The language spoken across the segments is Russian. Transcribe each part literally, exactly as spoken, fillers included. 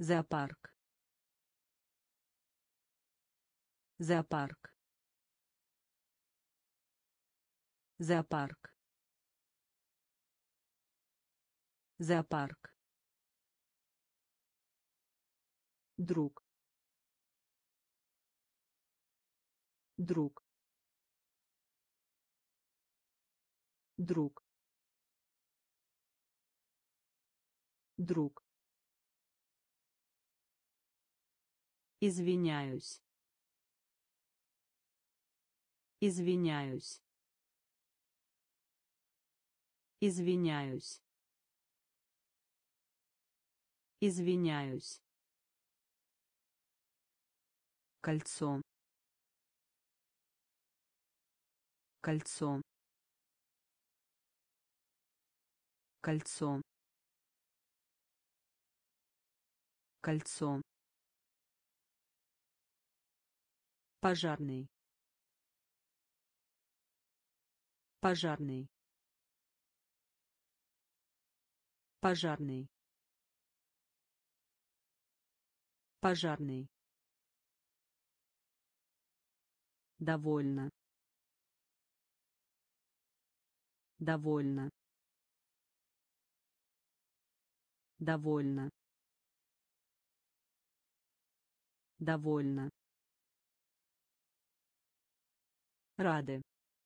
зоопарк, зоопарк, зоопарк, зоопарк, друг, друг, друг, друг. Извиняюсь. Извиняюсь. Извиняюсь. Извиняюсь. Кольцо. Кольцо. Кольцо. Кольцо. Пожарный. Пожарный. Пожарный. Пожарный. Довольно. Довольно. Довольно. Довольно. Рады.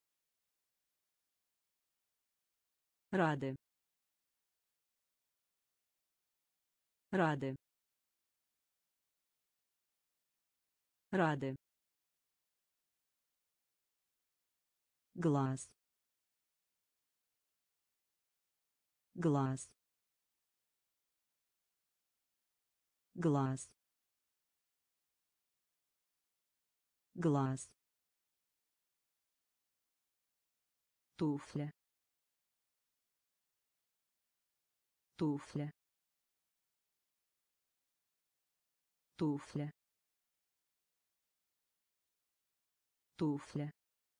Рады. Рады. Рады. Глаз. Глаз. Глаз. Глаз. Туфля. Туфля. Туфля. Туфля.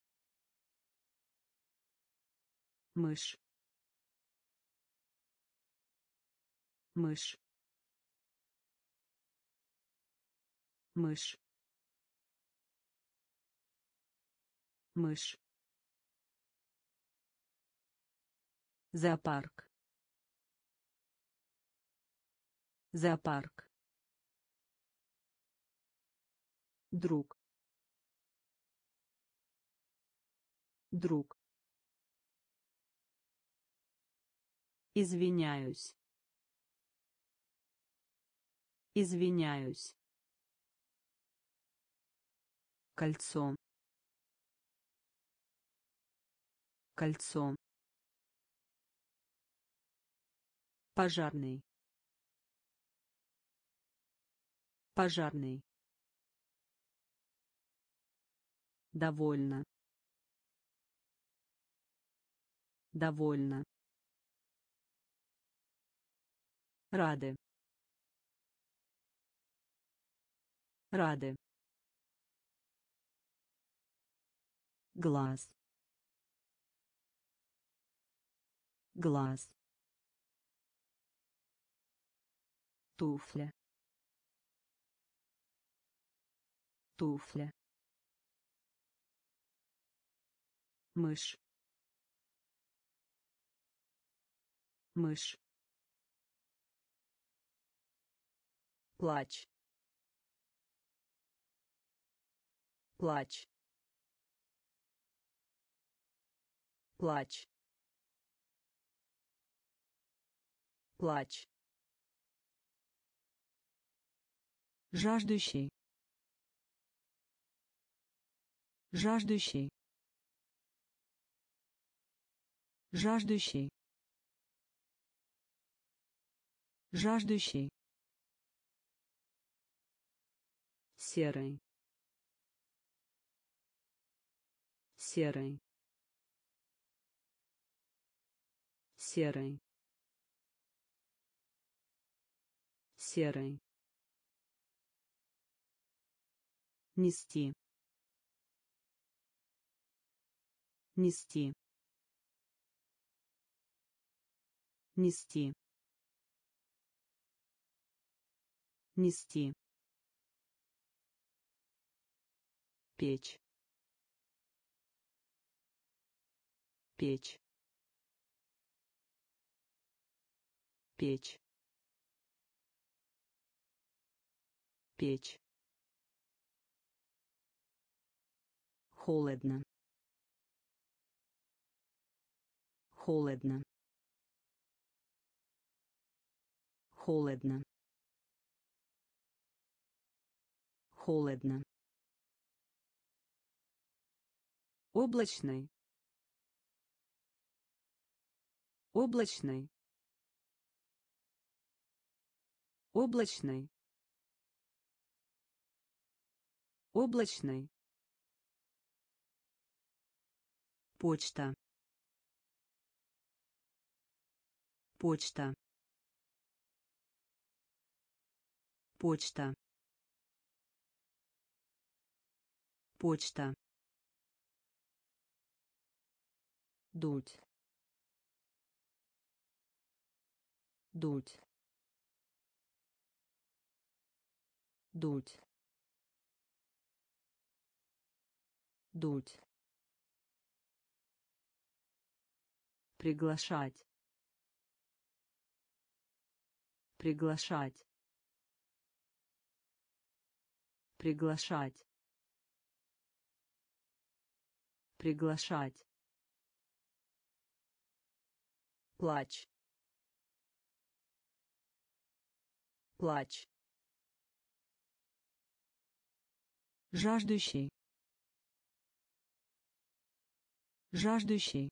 Мышь. Мышь. Мышь. Мышь. Зоопарк. Зоопарк. Друг. Друг. Извиняюсь. Извиняюсь. Кольцо. Кольцо. Пожарный. Пожарный. Довольно. Довольно. Рады. Рады. Глаз. Глаз. Туфля. Туфля. Мышь. Мышь. Плач. Плач. Плач. Плач. Жаждущий. Жаждущий. Жаждущий. Жаждущий. Серый. Серый. Серый. Серый. Нести. Нести. Нести. нести, печь, печь, печь, печь, холодно, холодно, холодно, холодно, облачный, облачный, облачный, облачный, почта, почта, почта, почта, дуть, дуть, дуть, дуть, приглашать, приглашать, приглашать, приглашать, плач, плач, жаждущий, жаждущий,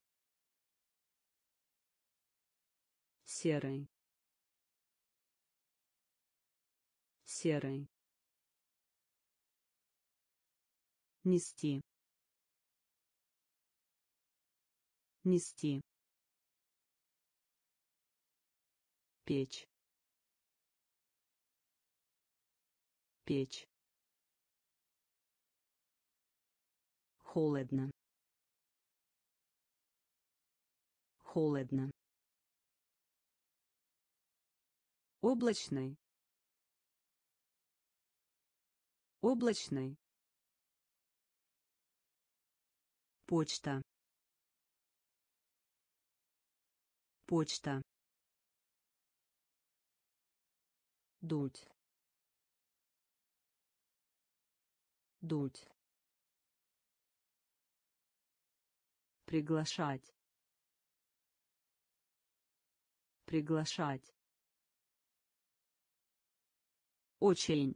серый, серый, нести, нести, печь, печь, холодно, холодно, облачный, облачный, почта, почта, дуть, дуть, приглашать, приглашать, очень,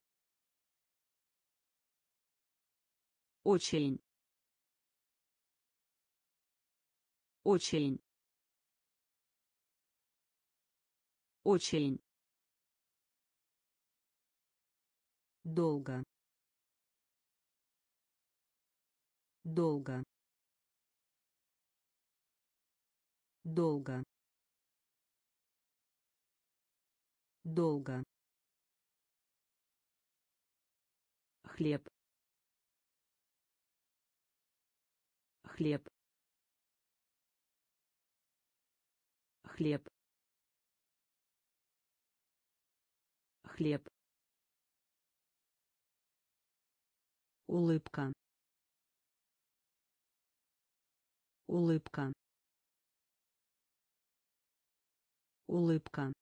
очень, очень, очень, долго, долго, долго, долго, хлеб, хлеб, хлеб, хлеб, улыбка, улыбка, улыбка,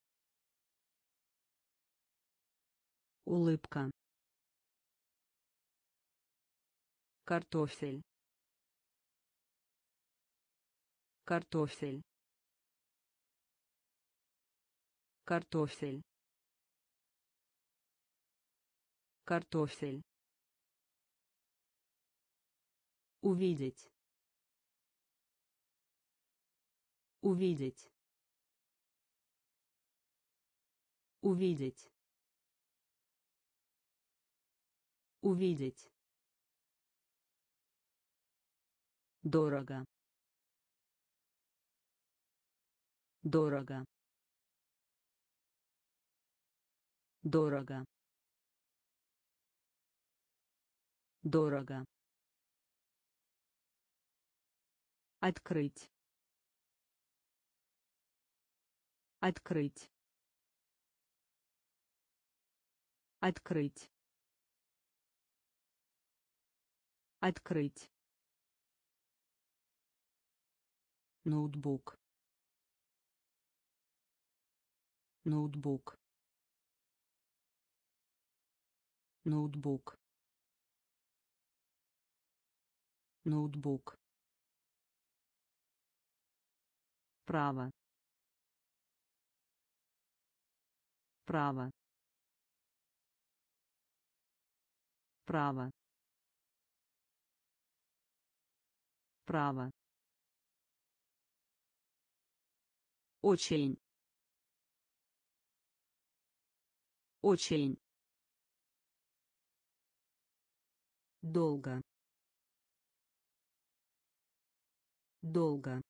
улыбка, картофель, картофель, картофель, картофель, увидеть, увидеть, увидеть, увидеть, дорого, дорого, дорого, дорого, открыть, открыть, Открыть. Открыть. Ноутбук. Ноутбук. Ноутбук. Ноутбук. Право. Право. Право. Право. Очень. Очень. Долго. Долго.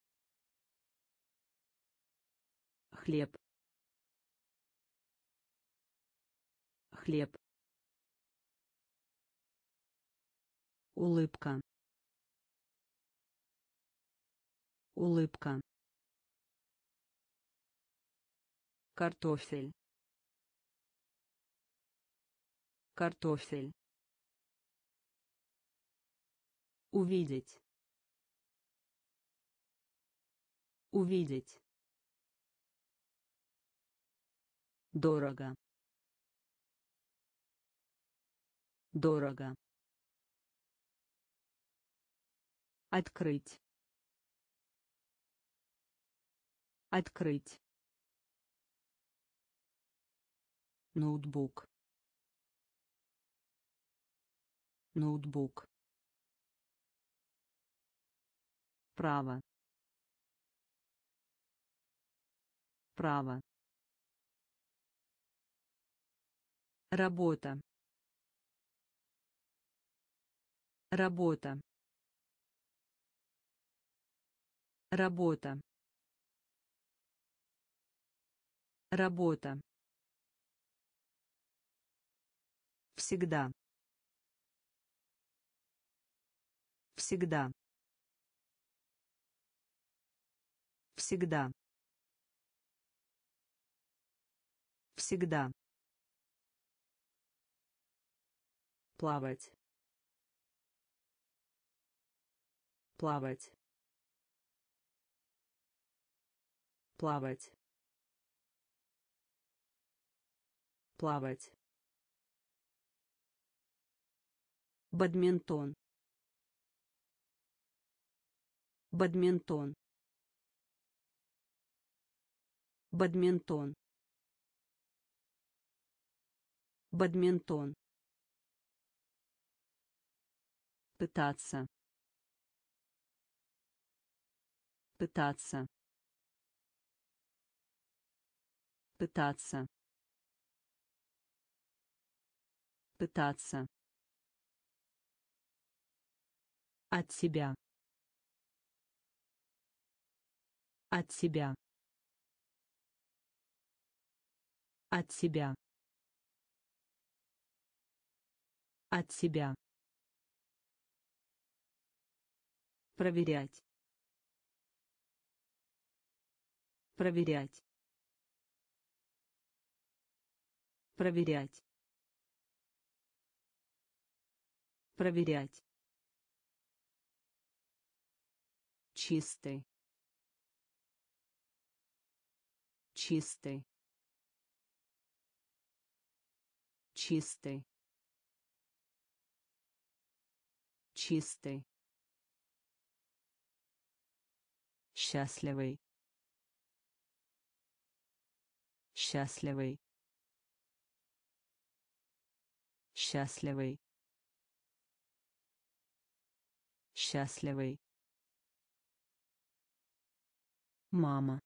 Хлеб. Хлеб. Улыбка. Улыбка. Картофель. Картофель. Увидеть. Увидеть. Дорого. Дорого. Открыть. Открыть. Ноутбук. Ноутбук. Право. Право. Работа. Работа. Работа. Работа. Всегда. Всегда. Всегда. Всегда. Плавать. Плавать. Плавать. Плавать. Бадминтон. Бадминтон. Бадминтон. Бадминтон. Пытаться. Пытаться. Пытаться. Пытаться. От себя. От себя. От себя. От себя. Проверять. Проверять. Проверять. Проверять. Чистый. Чистый. Чистый. Чистый. Счастливый. Счастливый. Счастливый. Счастливый. Мама.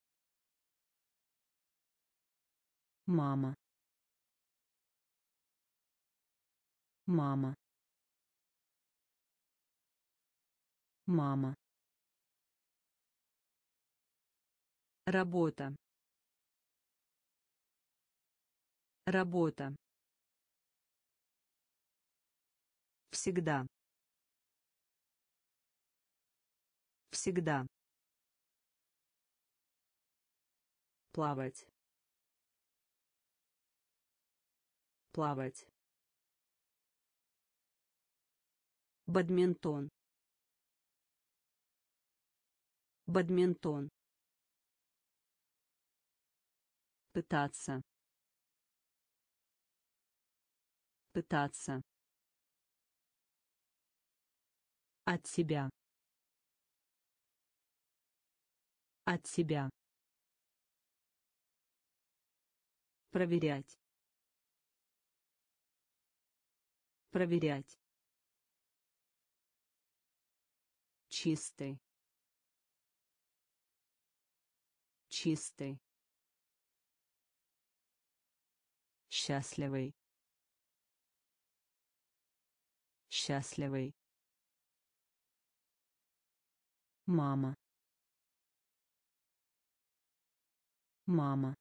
Мама. Мама. Мама. Работа. Работа. Всегда. Всегда. Плавать. плавать, бадминтон, бадминтон, пытаться, пытаться, от себя, от себя, проверять, проверять, чистый, чистый, счастливый, счастливый, мама, мама,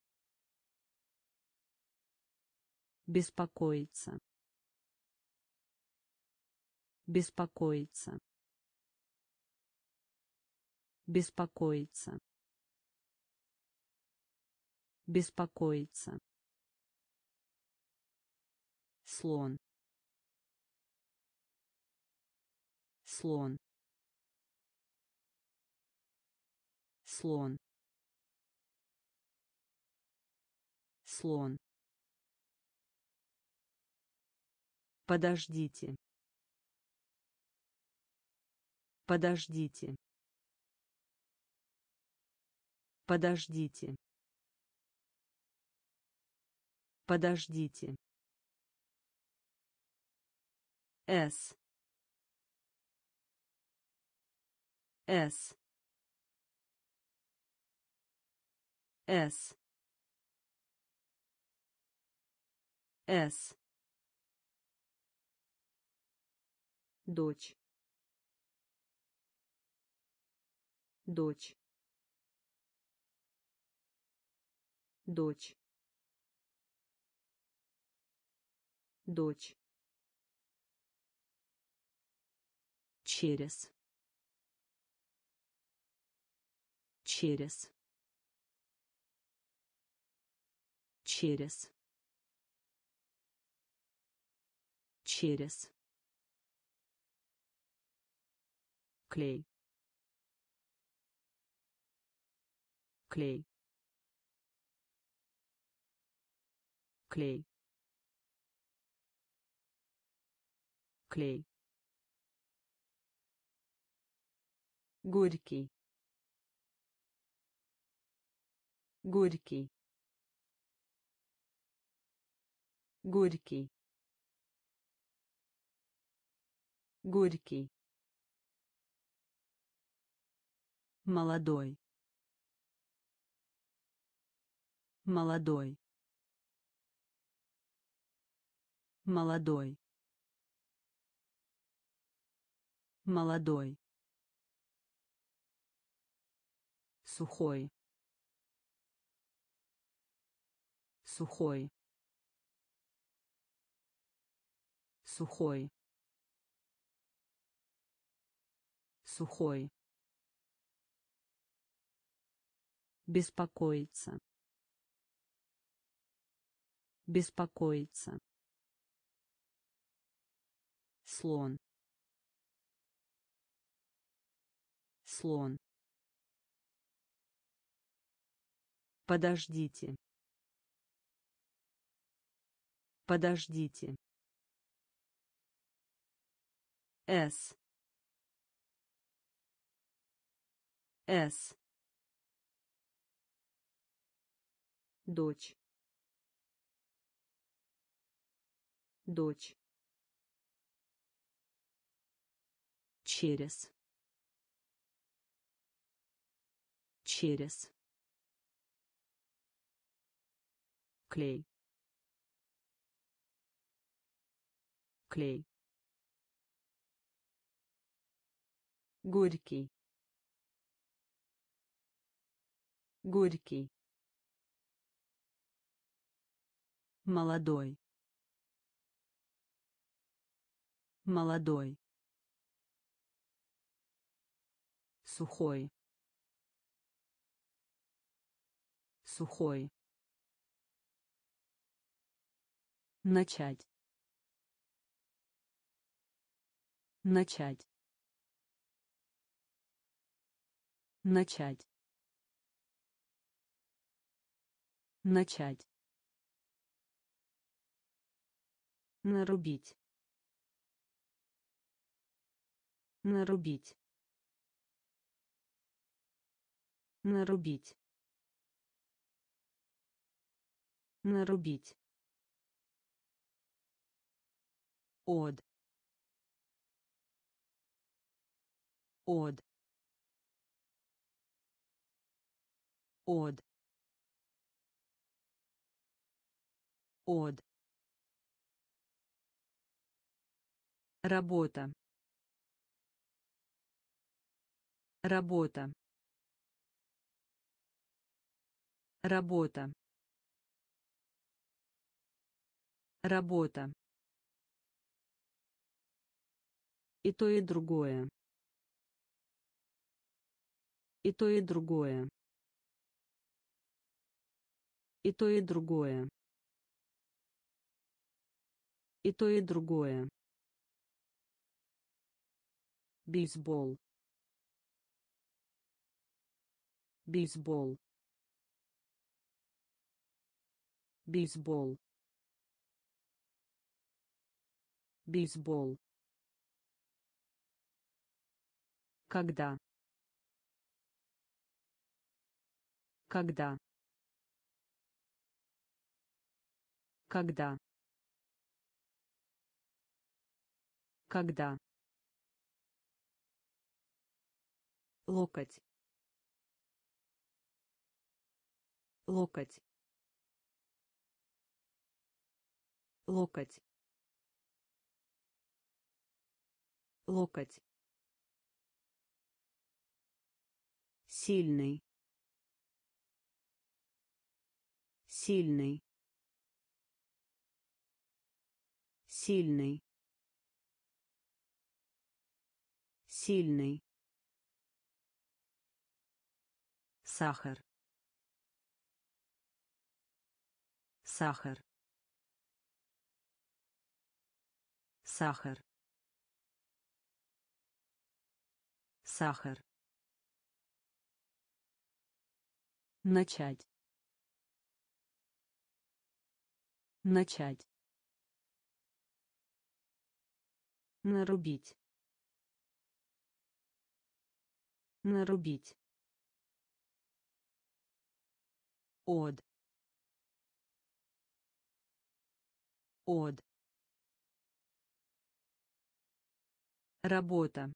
беспокоиться, беспокоиться, беспокоиться, беспокоиться, слон, слон, слон, слон, подождите, подождите, подождите, подождите, с, с, с, с, дочь, дочь, дочь, дочь, через, через, через, через, клей, клей, клей, клей, горький, горький, горький, горький, молодой, молодой, молодой, молодой, сухой, сухой, сухой, сухой, беспокоиться, беспокоиться, слон, слон, подождите, подождите, с, с, дочь, дочь, через, через, клей, клей, горький, горький, молодой, молодой, сухой, сухой, Начать. Начать. Начать. Начать. Нарубить. Нарубить. Нарубить. Нарубить. Од. Од. Од. Од. Работа. Работа. Работа. Работа. И то, и другое. И то, и другое. И то, и другое. И то, и другое. Бейсбол. Бейсбол. Бейсбол. Бейсбол. Когда. Когда. Когда. Когда. Локоть. Локоть. Локоть. Локоть. Сильный. Сильный. Сильный. Сильный. Сахар. Сахар. Сахар. Сахар. Начать. Начать. Нарубить. Нарубить. Од. Од. Работа.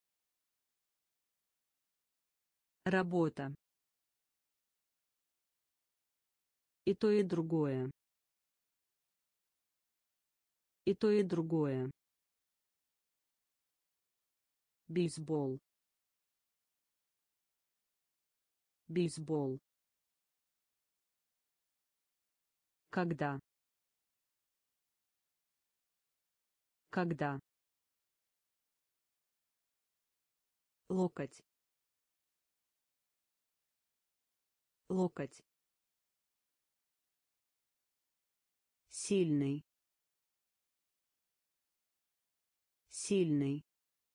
Работа. И то, и другое. И то, и другое. Бейсбол. Бейсбол. Когда. Когда. Локоть. Локоть. Сильный. Сильный.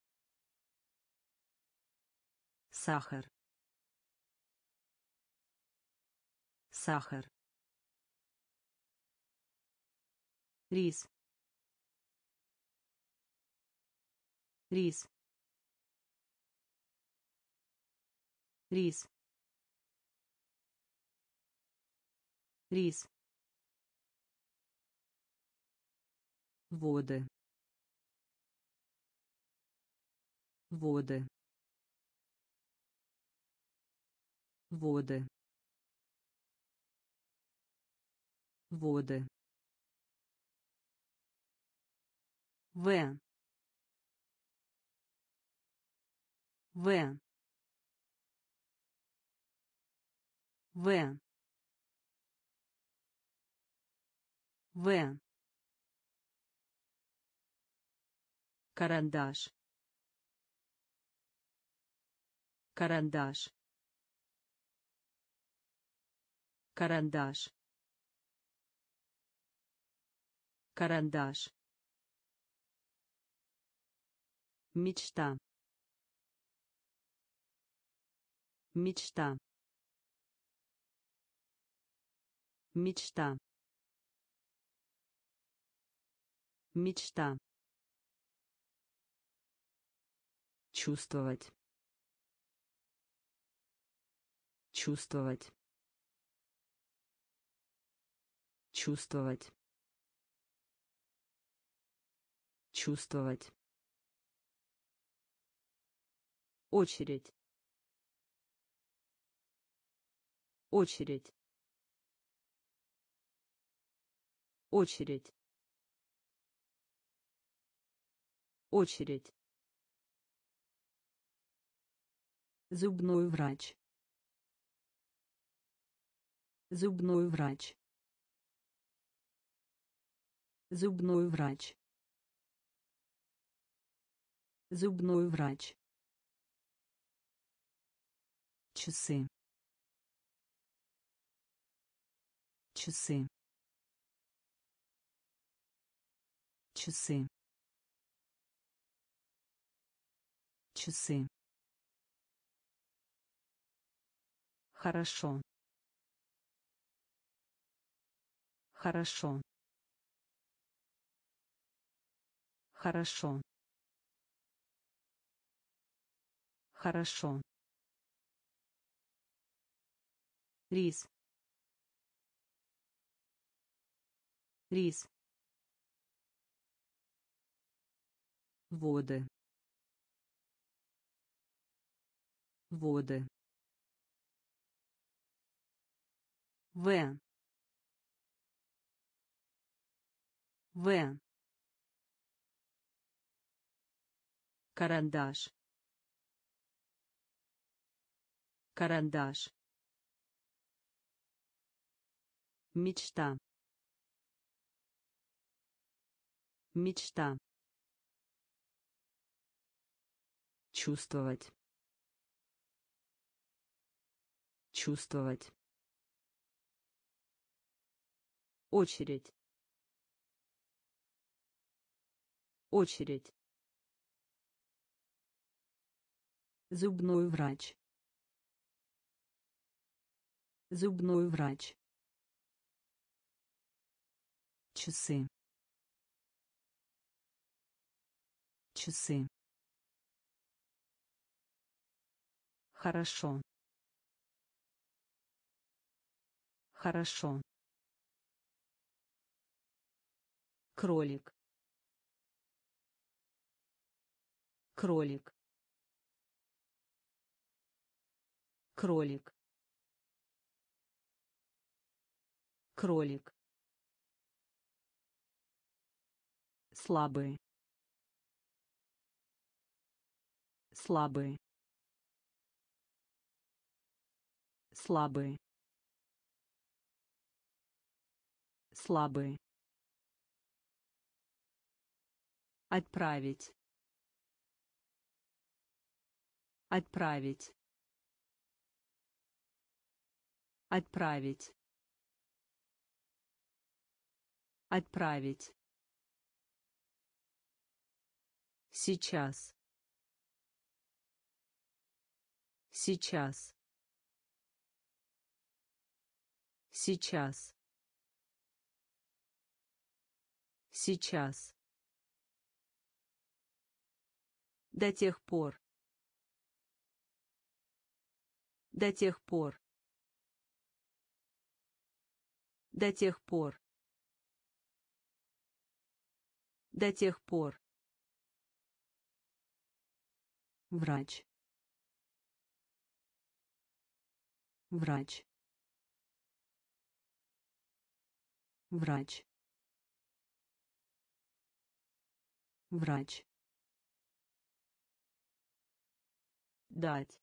Сахар. Сахар. Рис. Рис. Рис. Рис. Воды. Воды. Воды. Воды. В. В. В. В. Карандаш. Карандаш. Карандаш. карандаш, мечта, мечта, мечта, мечта, чувствовать, чувствовать, чувствовать, чувствовать, очередь, очередь, очередь, очередь, зубной врач, зубной врач, зубной врач, зубной врач, часы, часы, часы, часы, хорошо, хорошо, хорошо, хорошо, рис, рис, воды, воды, в, в, карандаш, карандаш, мечта, мечта, чувствовать, чувствовать, очередь, очередь, зубной врач, зубной врач, часы, часы, хорошо, хорошо, кролик, кролик, кролик, кролик, слабый, слабый, слабый, слабый, отправить, отправить, отправить, отправить, сейчас, сейчас, сейчас, сейчас, до тех пор, до тех пор, до тех пор, до тех пор, врач, врач, врач, врач, дать,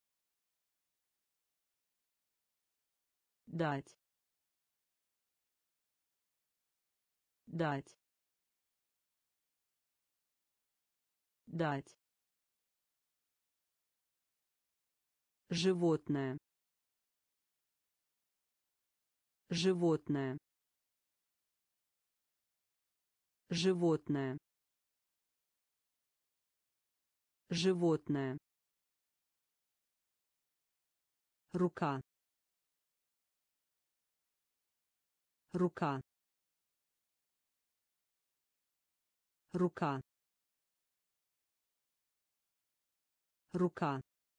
дать, дать, дать, животное, животное, Животное. Животное. Рука. Рука. Рука. Рука.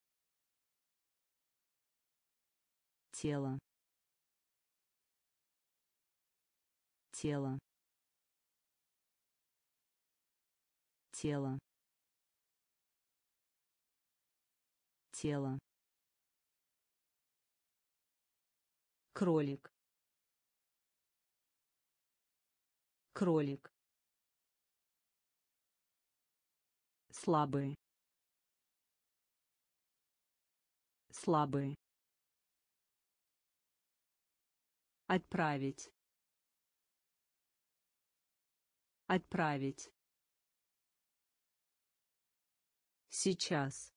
Тело. Тело. Тело. Тело. Кролик. Кролик. Слабый. Слабый. Отправить. Отправить. Сейчас.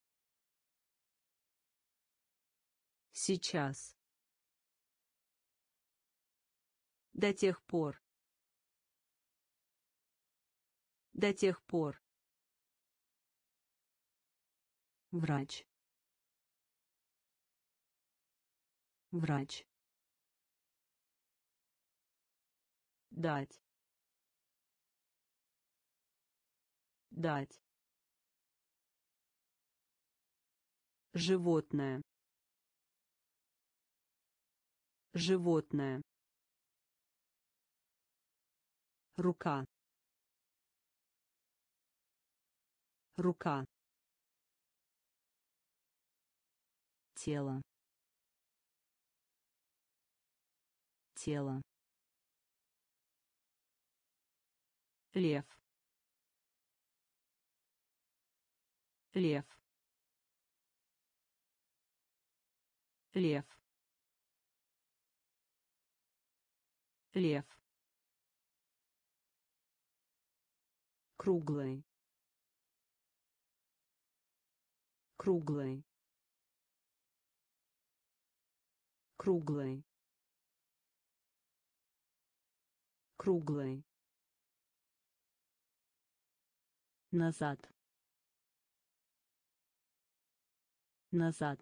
Сейчас. До тех пор. До тех пор. Врач. Врач. Дать. Дать. Животное. Животное. Рука. Рука. Тело. Тело. Лев. Лев. Лев. Лев. Круглый. Круглый. Круглый. Круглый. Назад. Назад.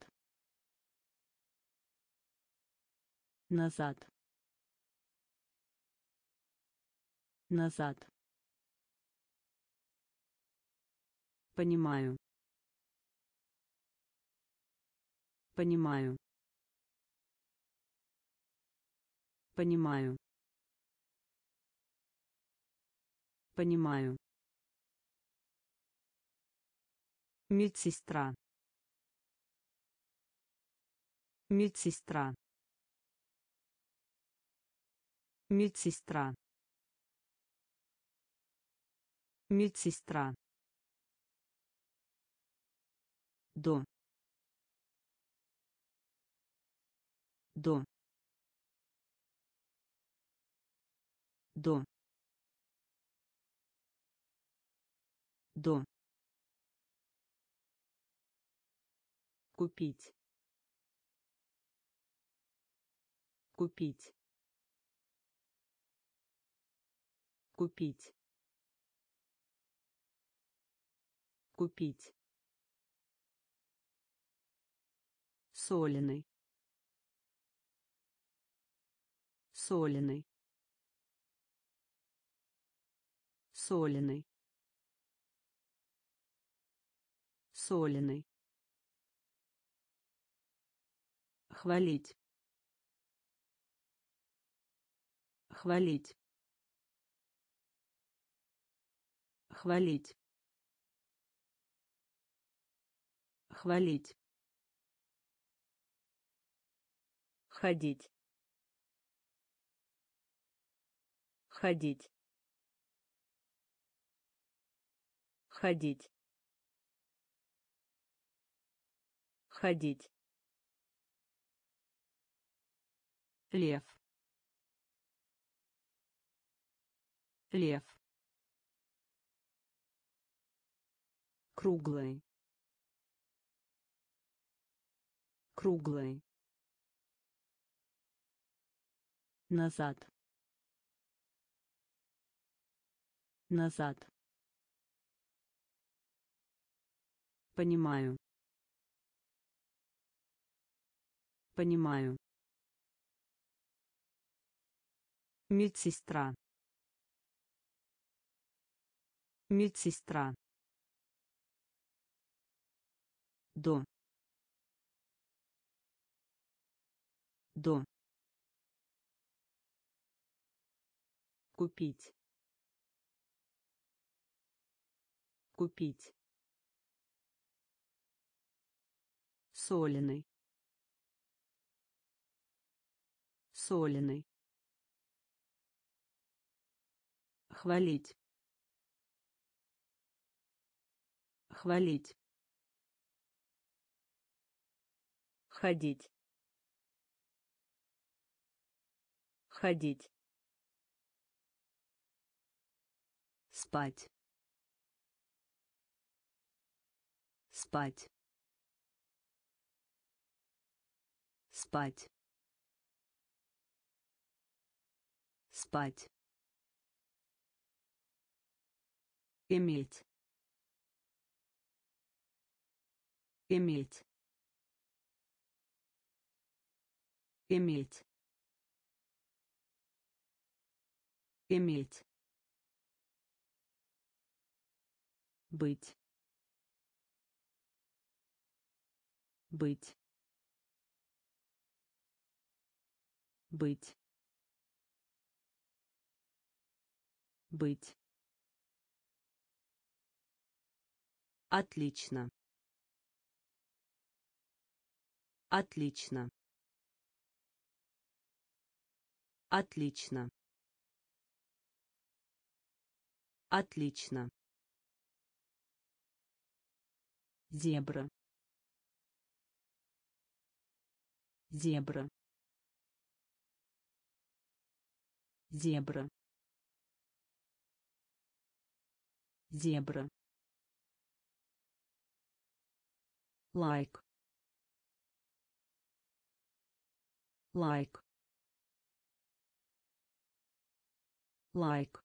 Назад. Назад. Понимаю. Понимаю. Понимаю. Понимаю. Медсестра. Медсестра. Медсестра. Медсестра. До. До. До. До. Купить. Купить. Купить. Купить. Соленый. Соленый. Соленый. Соленый. Хвалить. Хвалить. Хвалить. Хвалить. Ходить. Ходить. Ходить. Ходить. Лев. Лев. Круглый. Круглый. Назад. назад, понимаю, понимаю, медсестра, медсестра, до, до, купить, купить, соленый, соленый, хвалить, хвалить, ходить, ходить, спать, спать, спать, спать, иметь, иметь, иметь, иметь, быть, быть, быть, быть, отлично, отлично, отлично, отлично, зебра, зебра, зебра, зебра, лайк, лайк, лайк,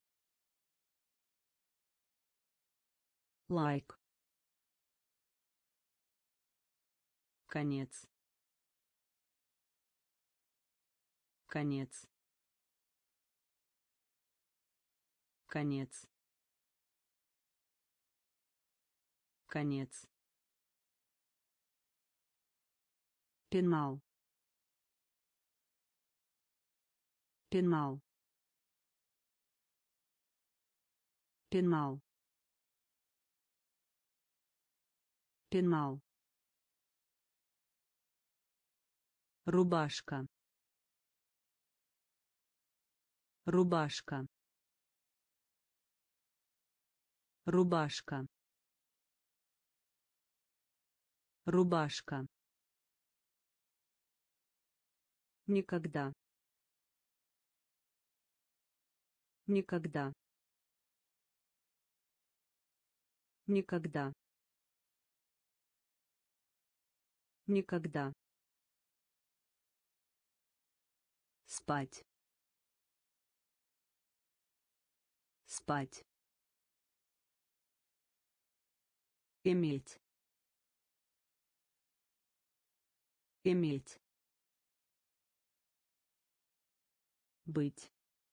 лайк, конец, конец, конец, конец, пенал, пенал, пенал, пенал, рубашка, рубашка, рубашка, рубашка, никогда, никогда, никогда, никогда, спать, спать, иметь, иметь, быть,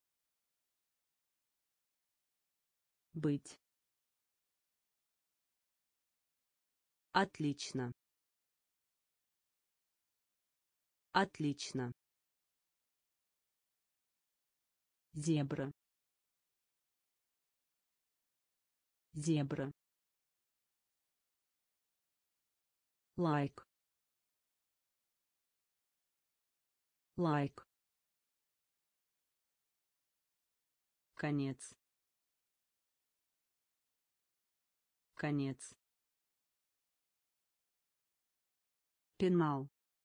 быть, отлично, отлично, зебра, зебра, лайк, лайк, конец, конец, пенал,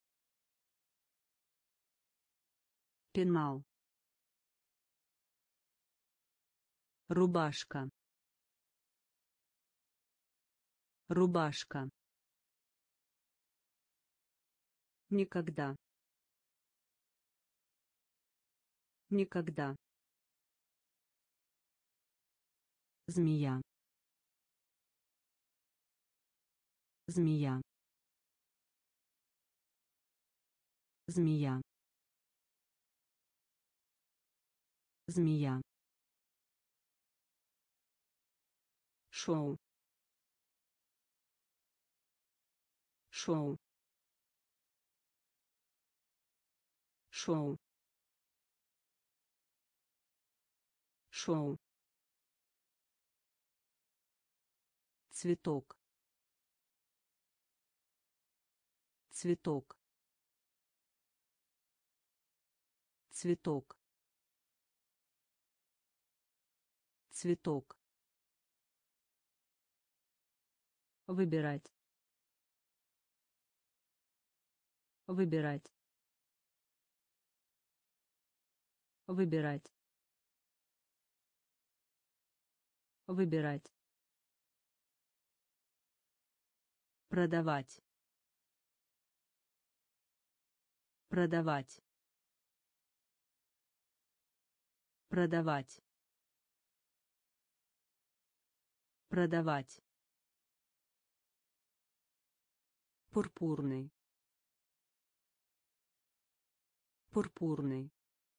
пенал, рубашка, рубашка, никогда, никогда, Змея. Змея. Змея. Змея. Шоу. Шоу. Шоу. Шоу. Цветок. Цветок. Цветок. Цветок. Выбирать. Выбирать. Выбирать. Выбирать. Продавать. Продавать. Продавать. Продавать. Пурпурный. Пурпурный.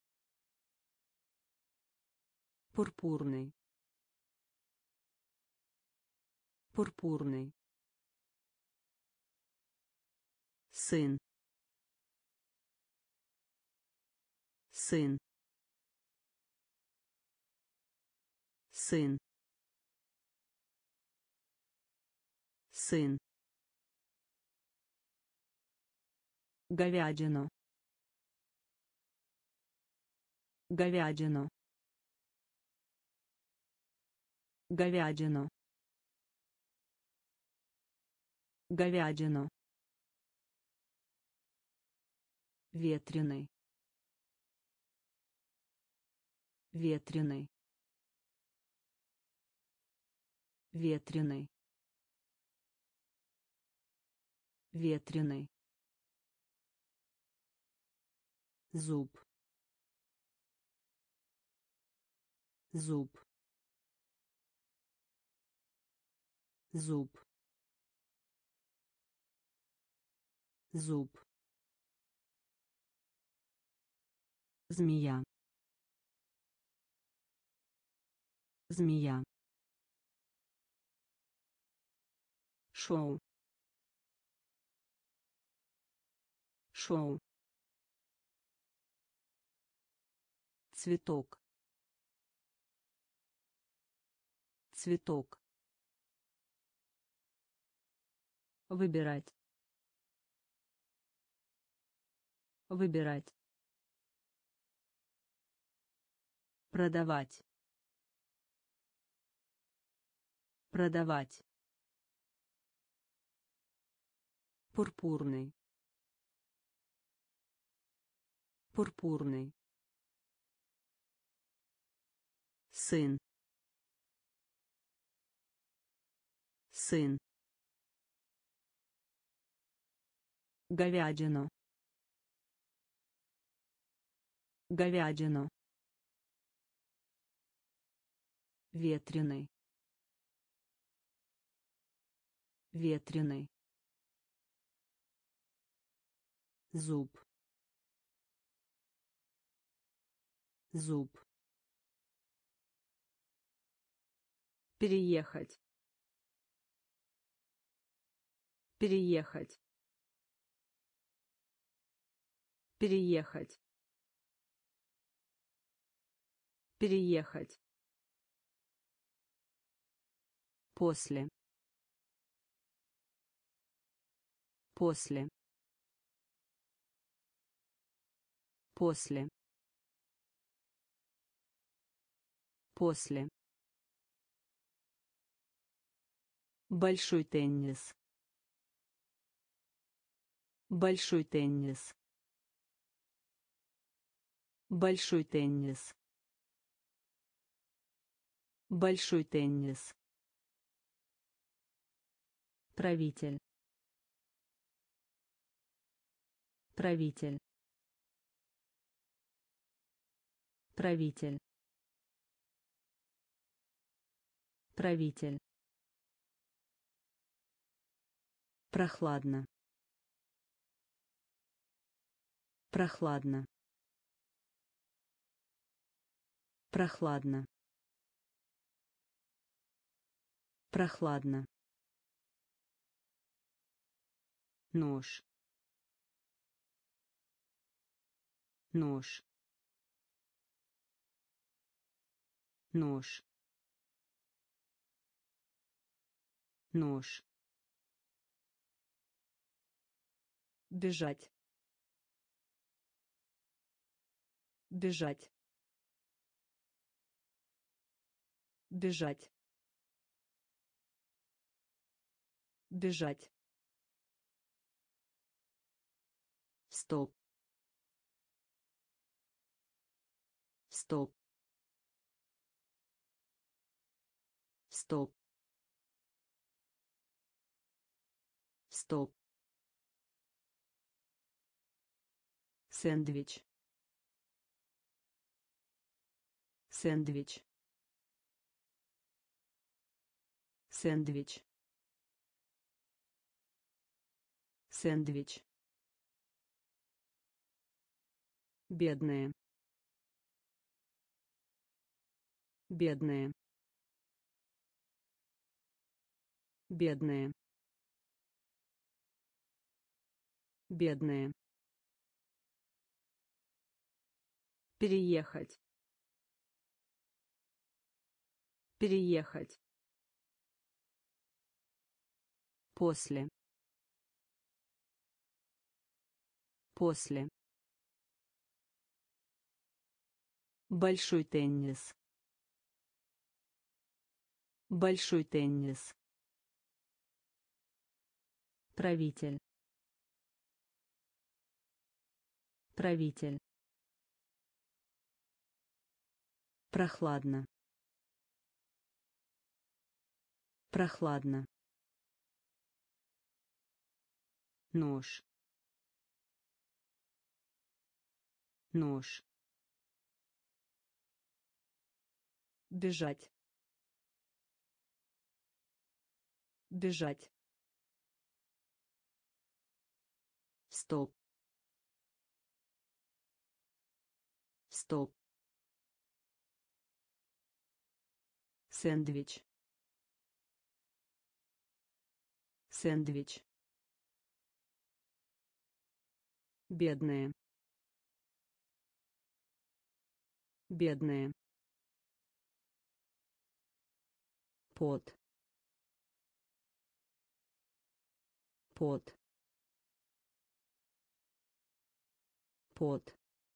Пурпурный. Пурпурный. Сын. Сын. Сын. Сын. Говядину. Говядину. Говядину. Говядину. Ветреный. Ветреный. Ветреный. Ветреный. Зуб. Зуб. Зуб. Зуб. Змея. Змея. Шоу. Шоу. Цветок. Цветок. Выбирать. Выбирать. Продавать. Продавать. Пурпурный. Пурпурный. Сын. Сын. Говядину. Говядину. Ветреный. Ветреный. Зуб. Зуб. Переехать. Переехать. Переехать. Переехать. После. После. После. После. Большой теннис. Большой теннис. Большой теннис. Большой теннис. Правитель. Правитель. Правитель. Правитель. Прохладно. Прохладно. Прохладно. Прохладно. Нож. Нож. Нож. Нож. Бежать. Бежать. Бежать. Бежать. Стоп. Стоп. Стоп. Стоп. Сэндвич. Сэндвич. Сэндвич. Сэндвич. Бедные. Бедные. Бедные. Бедные. Переехать. Переехать. После. После. Большой теннис. Большой теннис. Правитель. Правитель. Прохладно. Прохладно. Нож. Нож. Бежать. Бежать. Стоп. Стоп. Сэндвич. Сэндвич. Бедные. Бедные. Пот. Пот. Пот.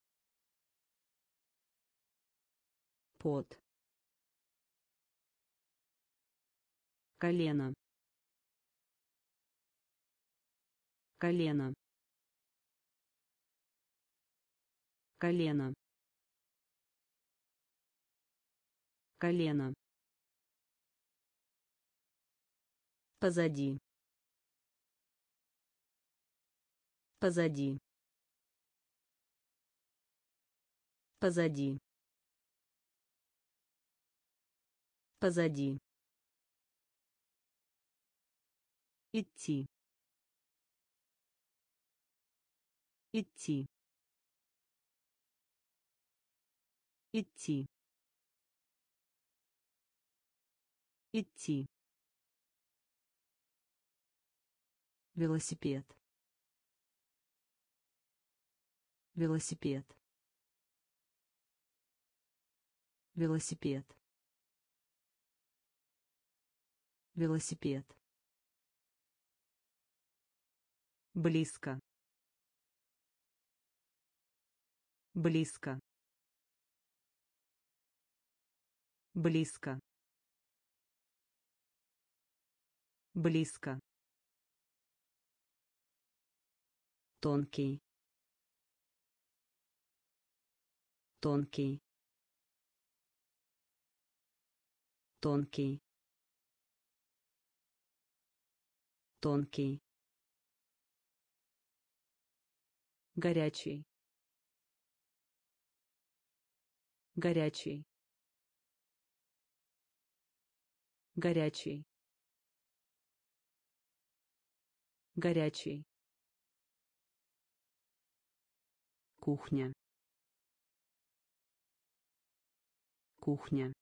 Пот. Колено. Колено. Колено. Колено. Позади. Позади. Позади. Позади. Идти. Идти. Идти. Идти. Велосипед. Велосипед. Велосипед. Велосипед. Близко. Близко. Близко. Близко. Тонкий. Тонкий. Тонкий. Тонкий. Горячий. Горячий. горячий, горячий, кухня, кухня,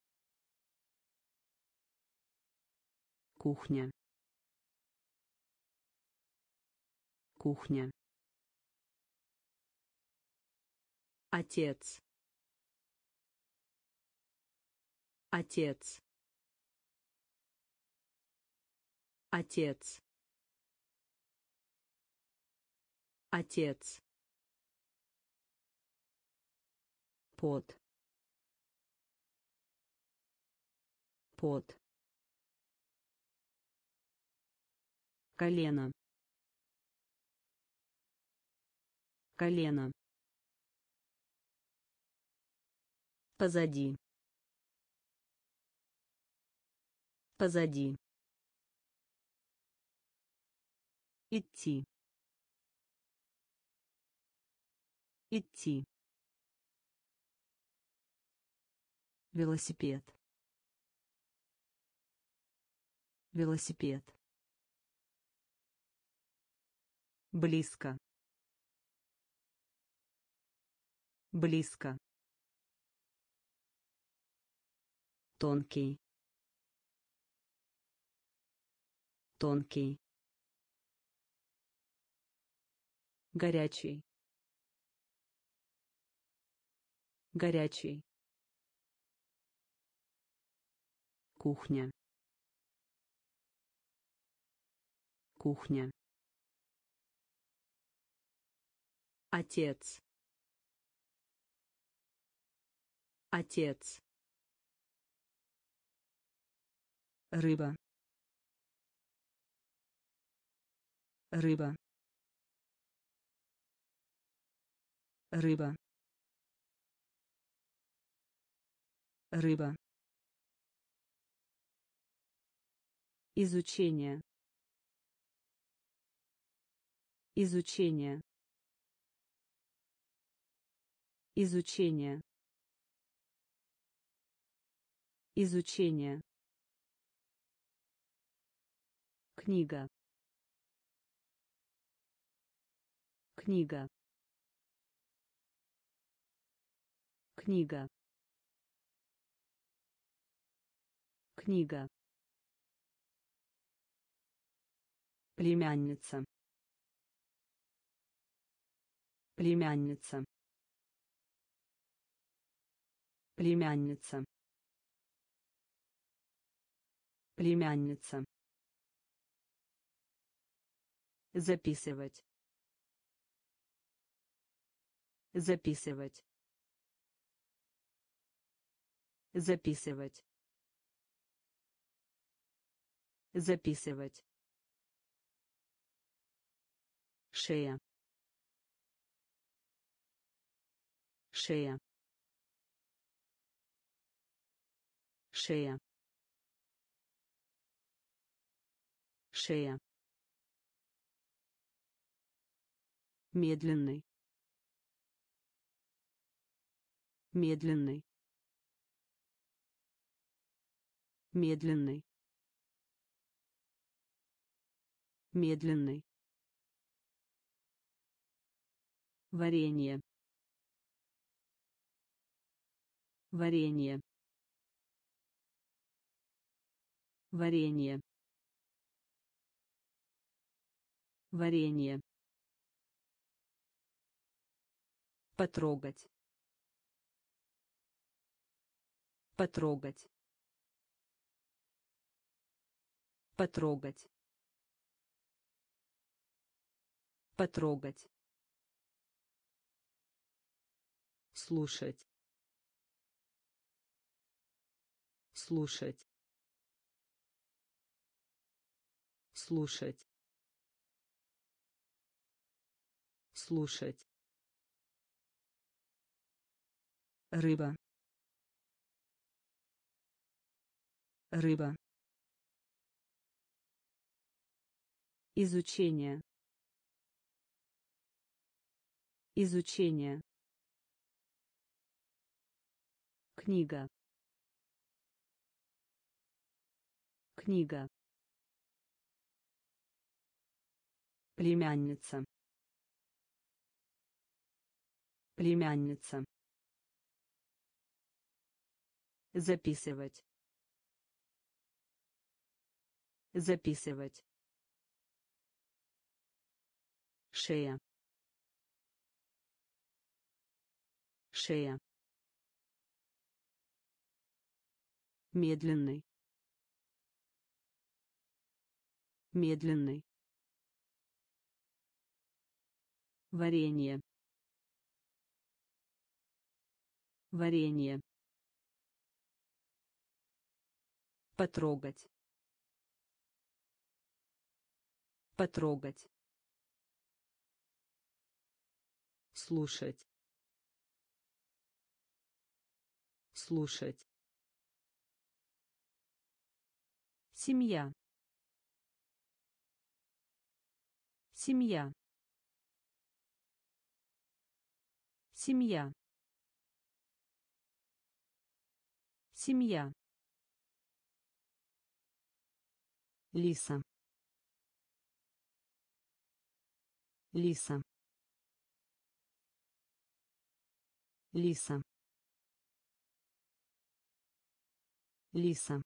кухня, кухня, отец, отец, отец, отец, пот, пот, колено, колено, позади, позади, идти, идти, велосипед, велосипед, близко, близко, тонкий, тонкий, горячий, горячий, кухня, кухня, отец, отец, рыба, рыба, рыба, рыба, изучение, изучение, изучение, изучение, книга, книга, книга, книга, племянница, племянница, племянница, племянница, записывать, записывать, записывать, записывать, шея, шея, шея, шея, медленный, медленный, медленный, медленный, варенье, варенье, варенье, варенье, потрогать, потрогать, потрогать, потрогать, слушать, слушать, слушать, слушать, рыба, рыба, изучение, изучение, книга, книга, племянница, племянница, записывать, записывать, шея, шея, медленный, медленный, варенье, варенье, потрогать, потрогать, слушать, слушать, семья, семья, семья, семья, лиса, лиса, лиса, лиса,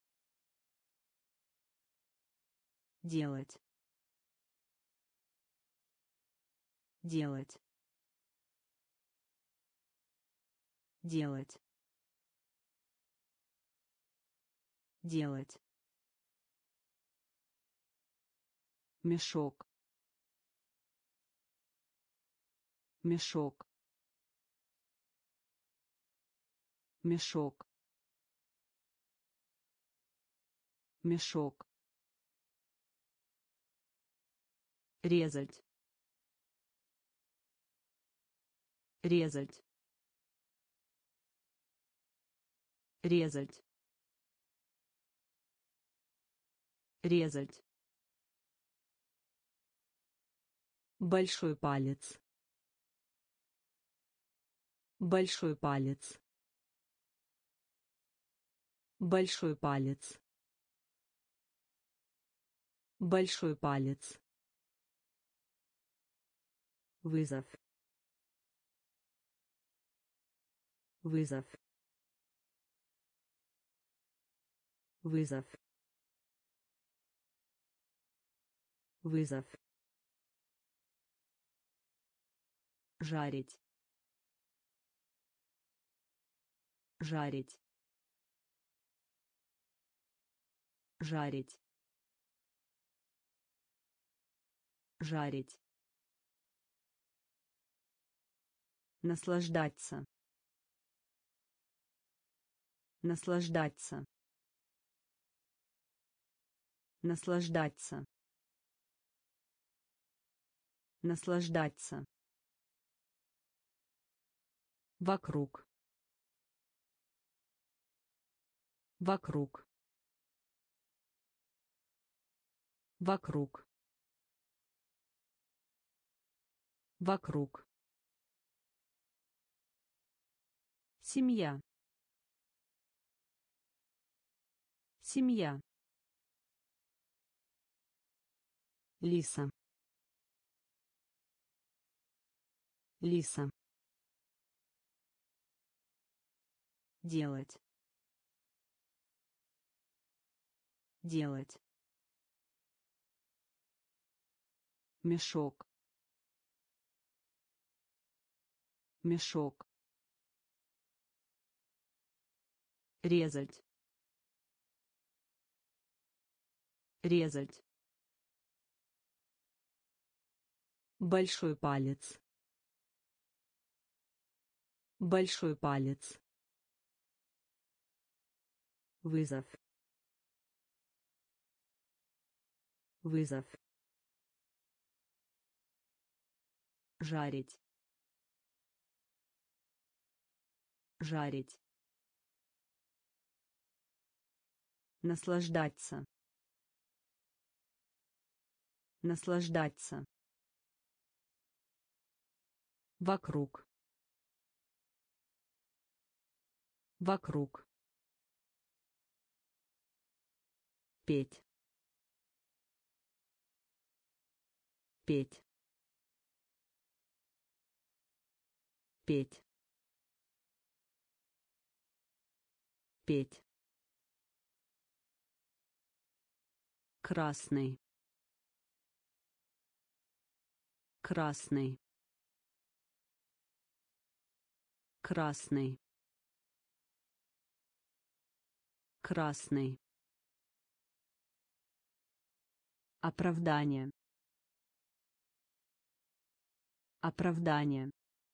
делать, делать, делать, делать, мешок, мешок, мешок, мешок, резать, резать, резать, резать, большой палец, большой палец, большой палец, большой палец, вызов, вызов, вызов, вызов, жарить, жарить, жарить, жарить, наслаждаться, наслаждаться, наслаждаться, наслаждаться, вокруг, вокруг, вокруг, вокруг, семья, семья, лиса, лиса, делать, делать, мешок, мешок, резать, резать, большой палец, большой палец, вызов, вызов, жарить, жарить, наслаждаться, наслаждаться, вокруг, вокруг, петь, петь, петь, петь, красный, красный, красный, красный, оправдание, оправдание,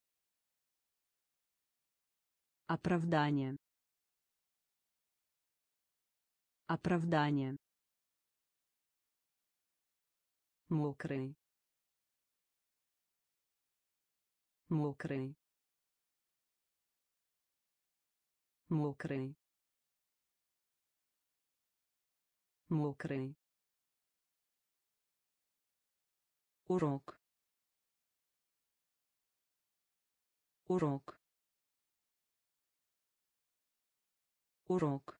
оправдание, оправдание, мокрый, мокрый, мокрый, мокрый, урок, урок, урок,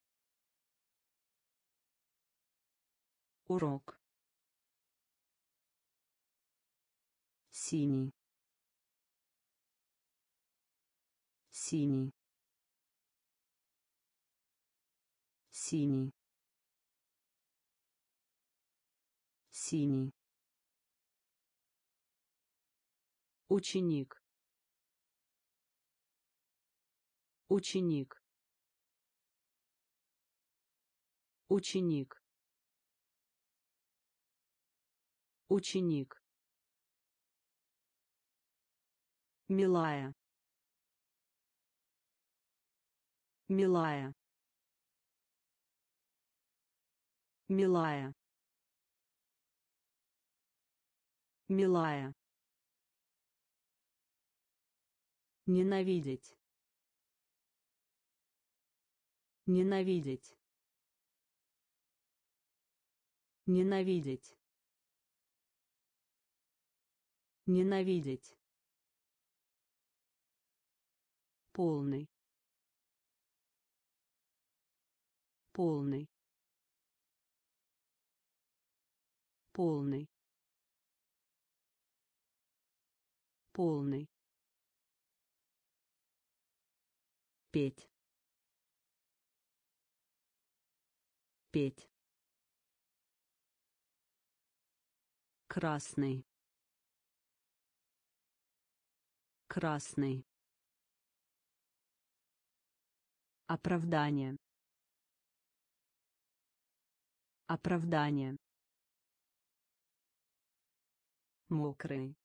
урок, синий, синий, синий, синий, ученик, ученик, ученик, ученик, милая, милая, милая, милая, ненавидеть, ненавидеть, ненавидеть, ненавидеть, полный, полный, полный, полный, петь, петь, красный, красный, оправдание, оправдание, мокрый,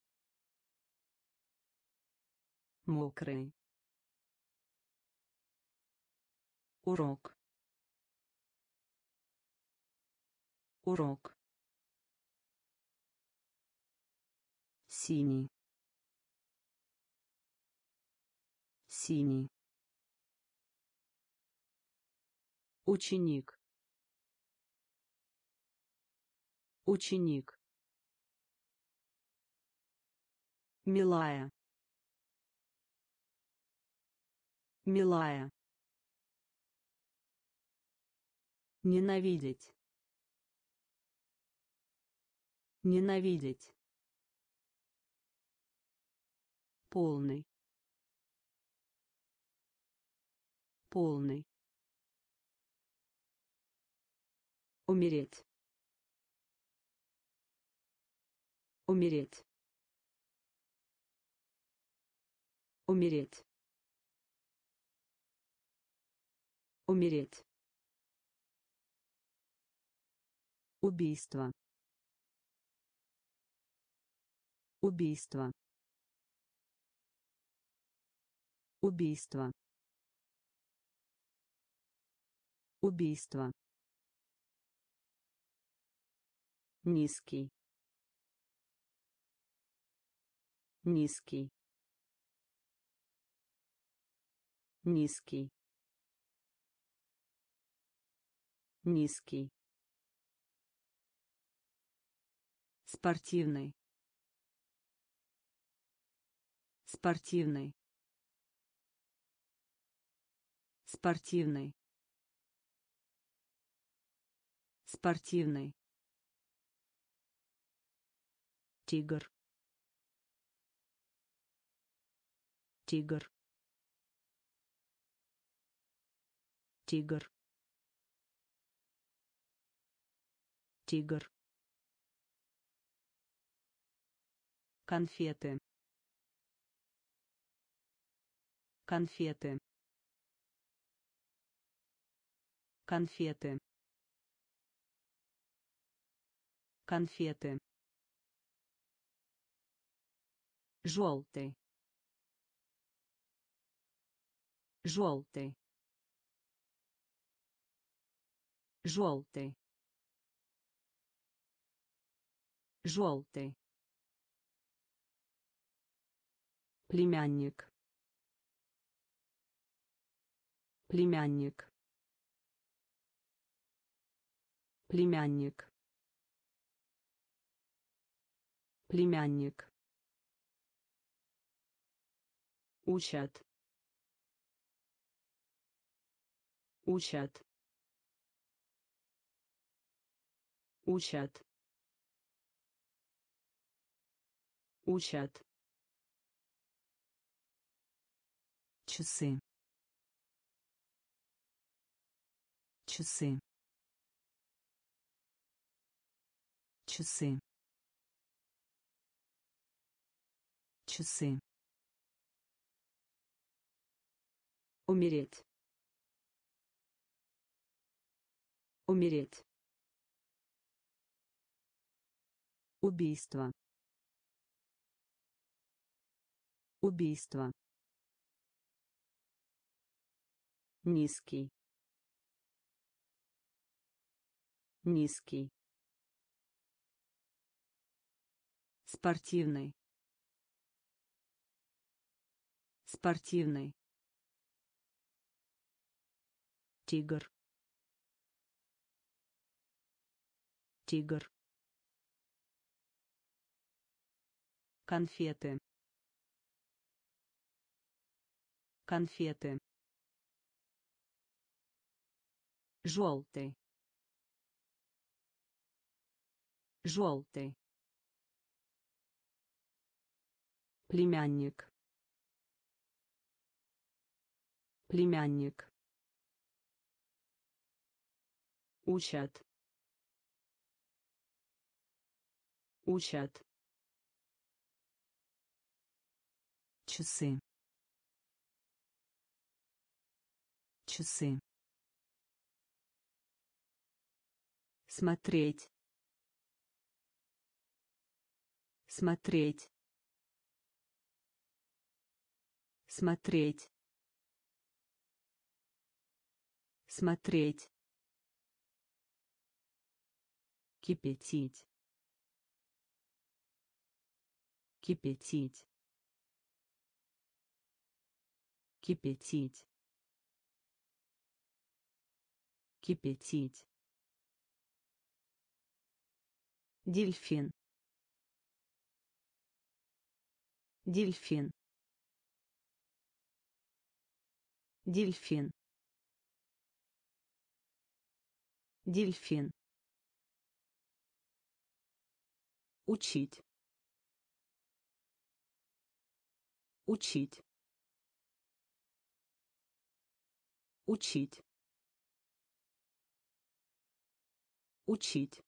мокрый, урок, урок, синий, синий, ученик, ученик, милая, милая, ненавидеть, ненавидеть, полный, полный, умереть, умереть, умереть, умереть, убийство, убийство, убийство, убийство, низкий, низкий, низкий, низкий, спортивный, спортивный, спортивный, Спортивный. Тигр. Тигр. Тигр. Тигр. Конфеты. Конфеты. Конфеты. Конфеты. Желтый. Желтый. Желтый. Желтый. Племянник. Племянник. Племянник. Племянник. Учат. Учат. Учат. Учат. Часы. Часы. Часы. Часы. Умереть. Умереть. Убийство. Убийство. Низкий. Низкий. Спортивный. Спортивный. Тигр. Тигр. Конфеты. Конфеты. Желтый. Желтый. Племянник. Племянник. Учат. Учат. Часы. Часы. Смотреть. Смотреть. Смотреть. Смотреть. Кипятить. Кипятить. Кипятить. Кипятить. Дельфин. Дельфин. Дельфин. Дельфин. Учить. Учить. Учить. Учить.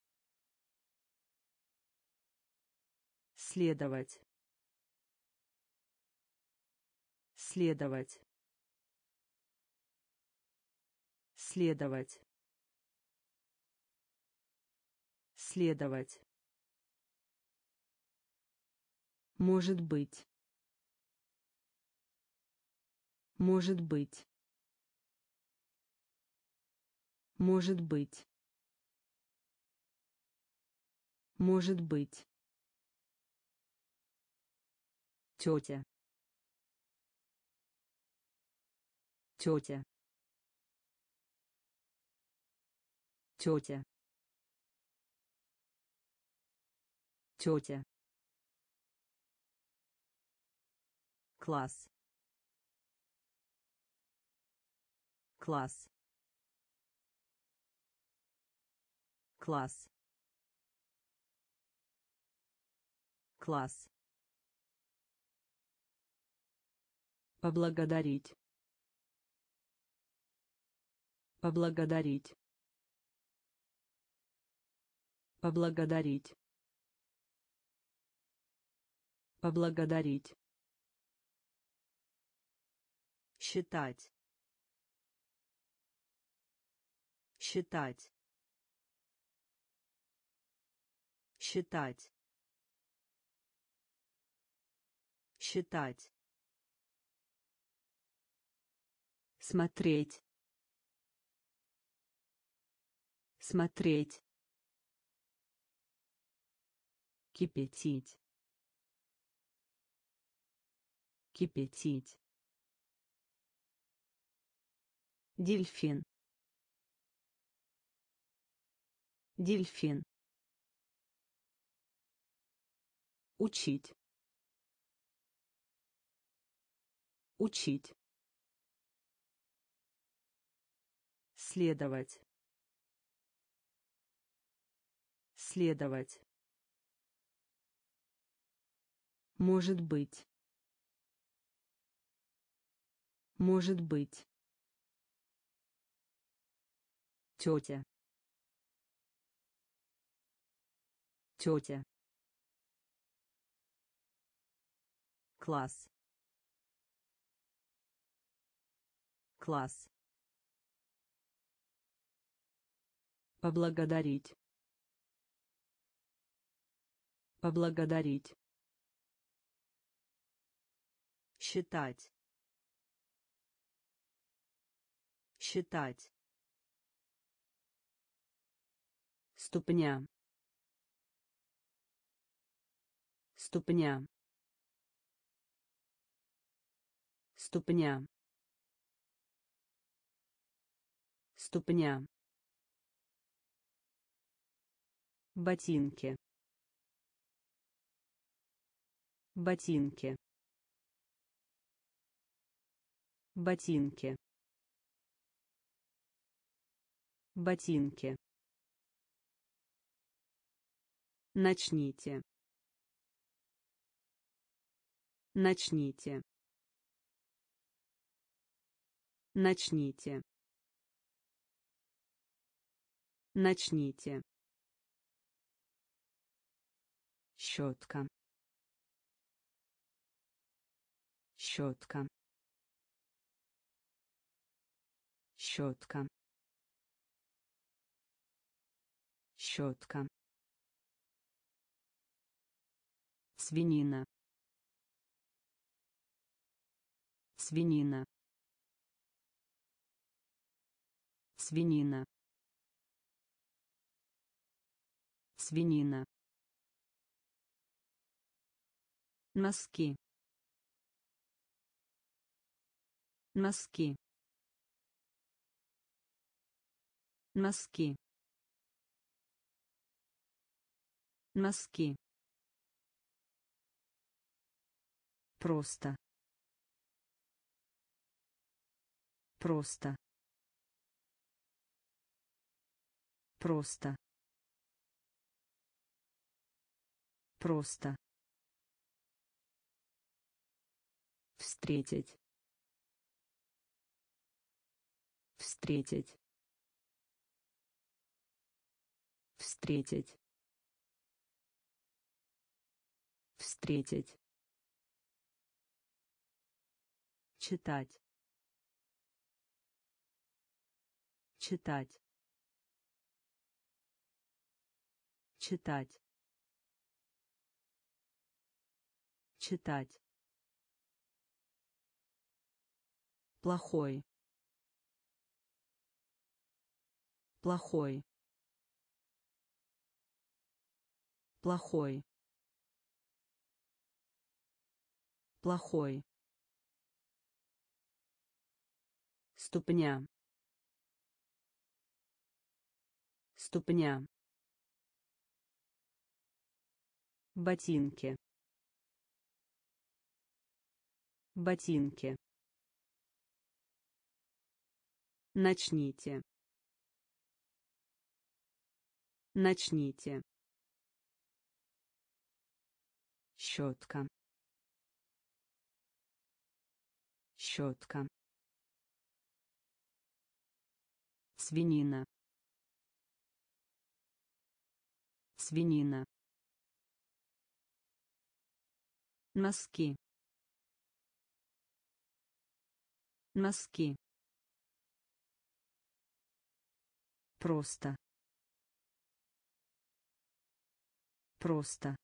Следовать. Следовать. Следовать. Следовать. Может быть. Может быть. Может быть. Может быть. Тетя. Тетя. Тетя. Тетя. Класс. Класс. класс, класс, поблагодарить, поблагодарить, поблагодарить, поблагодарить, считать, считать, считать, считать, смотреть, смотреть, кипятить, кипятить, дельфин, дельфин, учить, учить, следовать, следовать, может быть, может быть, тетя, тетя, класс, класс, поблагодарить, поблагодарить, считать, считать, ступня, ступня, ступня, ступня, ботинки, ботинки, ботинки, ботинки, начните, начните, начните, начните, щетка, щетка, щетка, щетка, свинина, свинина, свинина, свинина, носки, носки, носки, носки, просто, просто, просто, просто, встретить, встретить, встретить, встретить, читать, читать, читать, читать, плохой, плохой, плохой, плохой, ступня, ступня, ботинки, ботинки, начните, Начните. Щетка. Щетка. Свинина. Свинина. Носки. Носки. Просто. Просто.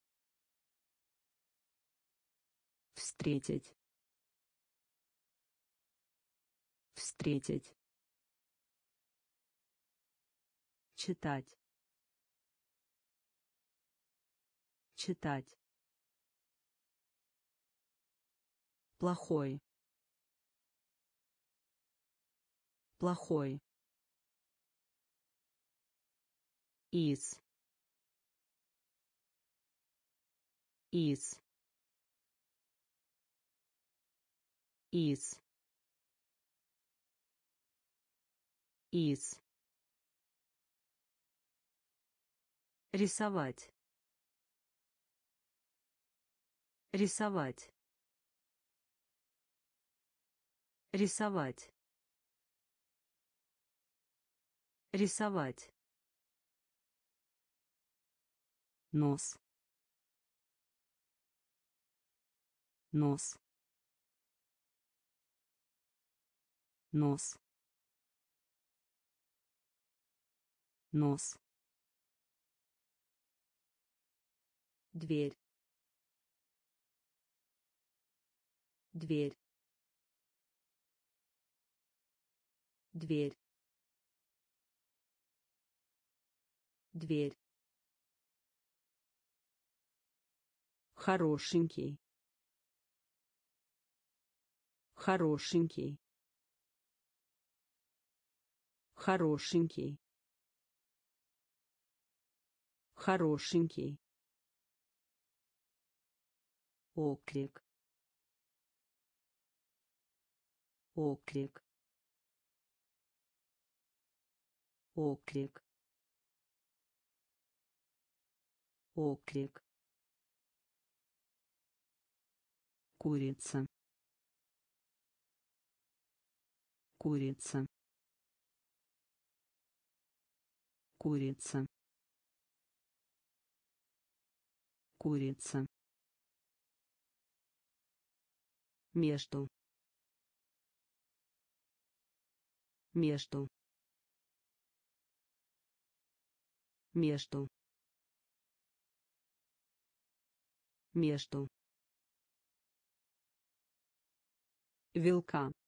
Встретить. Встретить. Читать. Читать. Плохой. Плохой. Из. Из. Из. Из. Рисовать. Рисовать. Рисовать. Рисовать. Нос. Нос. Нос. Нос. Дверь. Дверь. Дверь. Дверь. Хорошенький. Хорошенький. Хорошенький. Хорошенький. Оклик. Оклик. Оклик. Оклик. Курица. Курица. Курица. Курица. Между. Между. Между. Между. Вилка.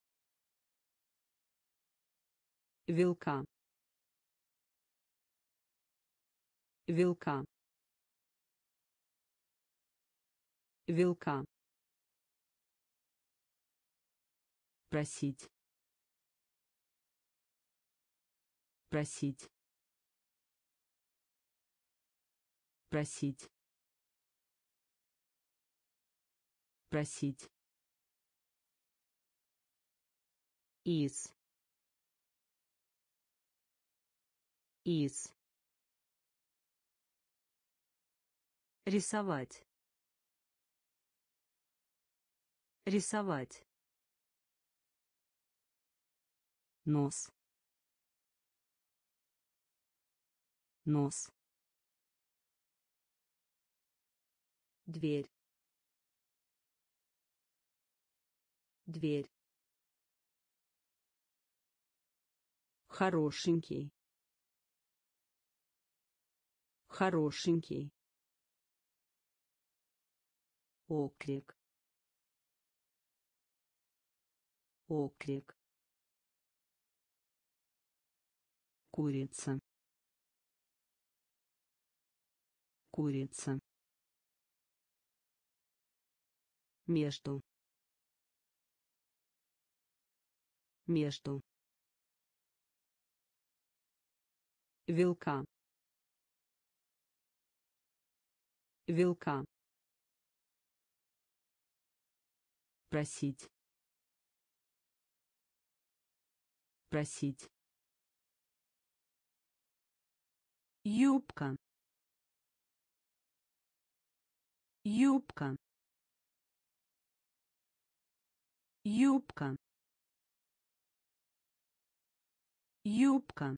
Вилка. Вилка. Вилка. Просить. Просить. Просить. Просить. Из. Из. Рисовать. Рисовать. Нос. Нос. Дверь. Дверь. Хорошенький. Хорошенький. Оклик. Оклик. Курица. Курица. Между. Между. Вилка. Вилка. Просить. Просить. юбка, юбка, юбка, юбка,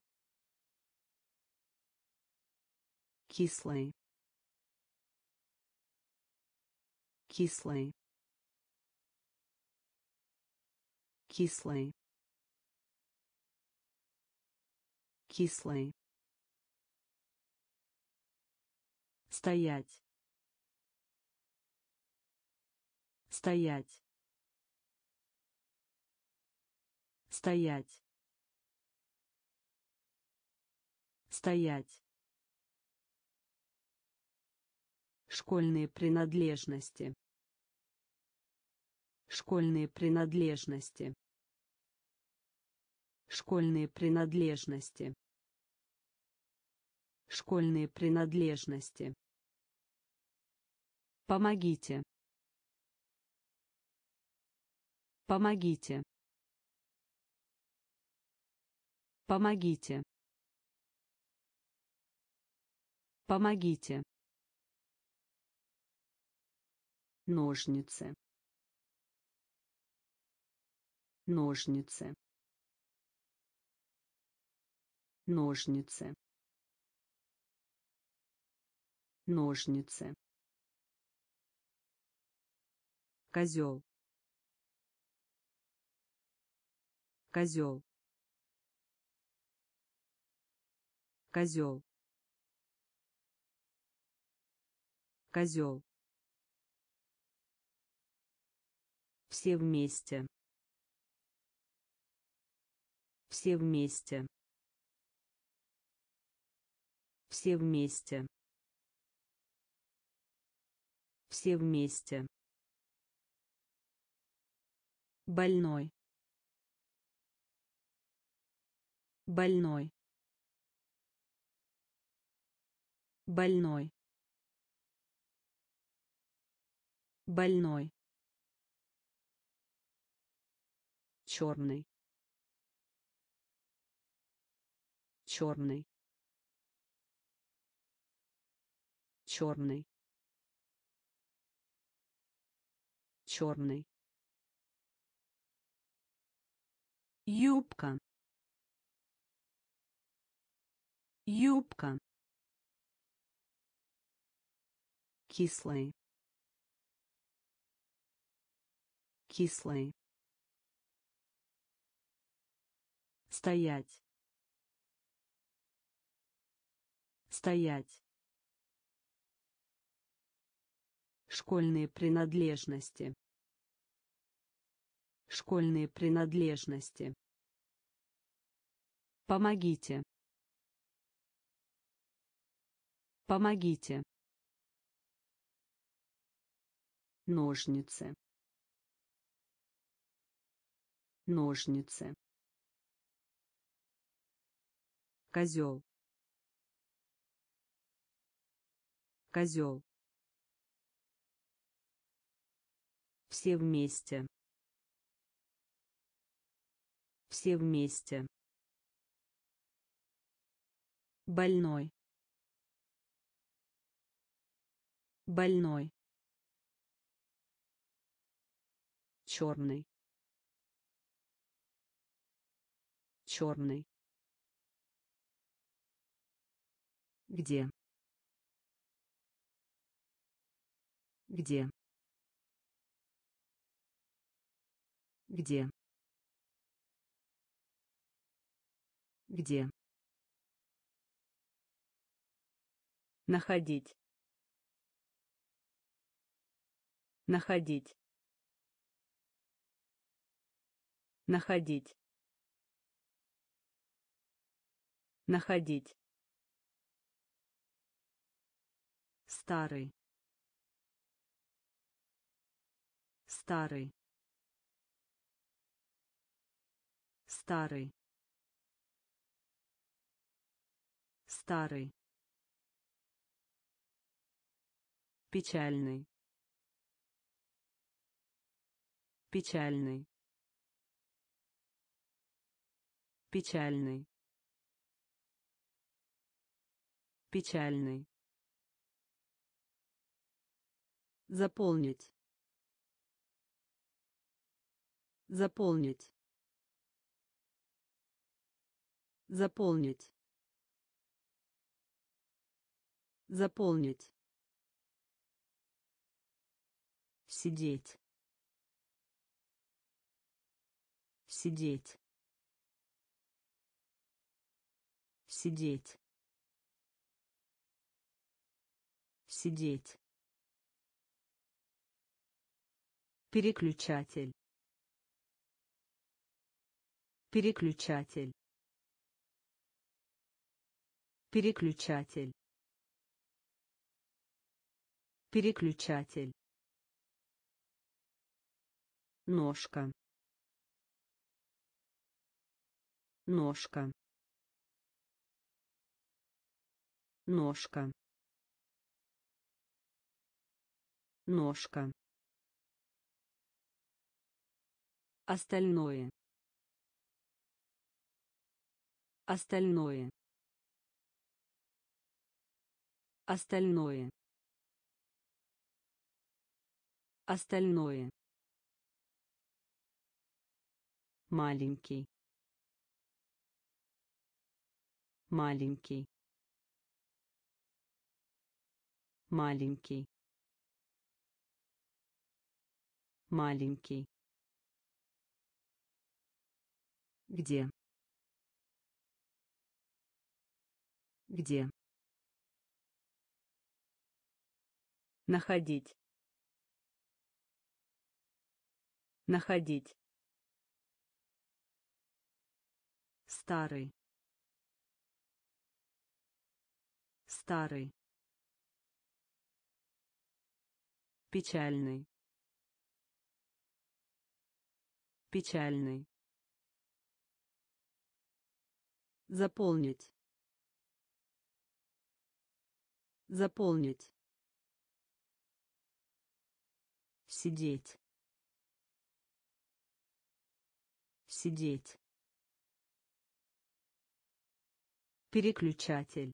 кислый, кислый, кислый, кислый, стоять, стоять, стоять, стоять, школьные принадлежности, школьные принадлежности, школьные принадлежности, школьные принадлежности, помогите, помогите, помогите, помогите, ножницы, ножницы, ножницы, ножницы, козел, козел, козел, козел, все вместе, все вместе, все вместе, все вместе, больной, больной, больной, больной, черный, черный, черный, черный, юбка, юбка, кислый, кислый, стоять, стоять, школьные принадлежности, школьные принадлежности, помогите, помогите, ножницы, ножницы, козел, козел, все вместе, все вместе, больной, больной, черный, черный, где, где, где, где, находить, находить, находить, находить, старый, старый, старый, старый, печальный, печальный, печальный, Печальный. Заполнить. Заполнить. Заполнить. Заполнить. Сидеть. Сидеть. Сидеть. Сидеть. Переключатель. Переключатель. Переключатель. Переключатель. Ножка. Ножка. Ножка. Ножка. Остальное. Остальное. Остальное. Остальное. Маленький. Маленький. Маленький. Маленький. Где? Где? Находить. Находить. Старый. Старый. Печальный. Печальный. Заполнить. Заполнить. Сидеть. Сидеть. Переключатель.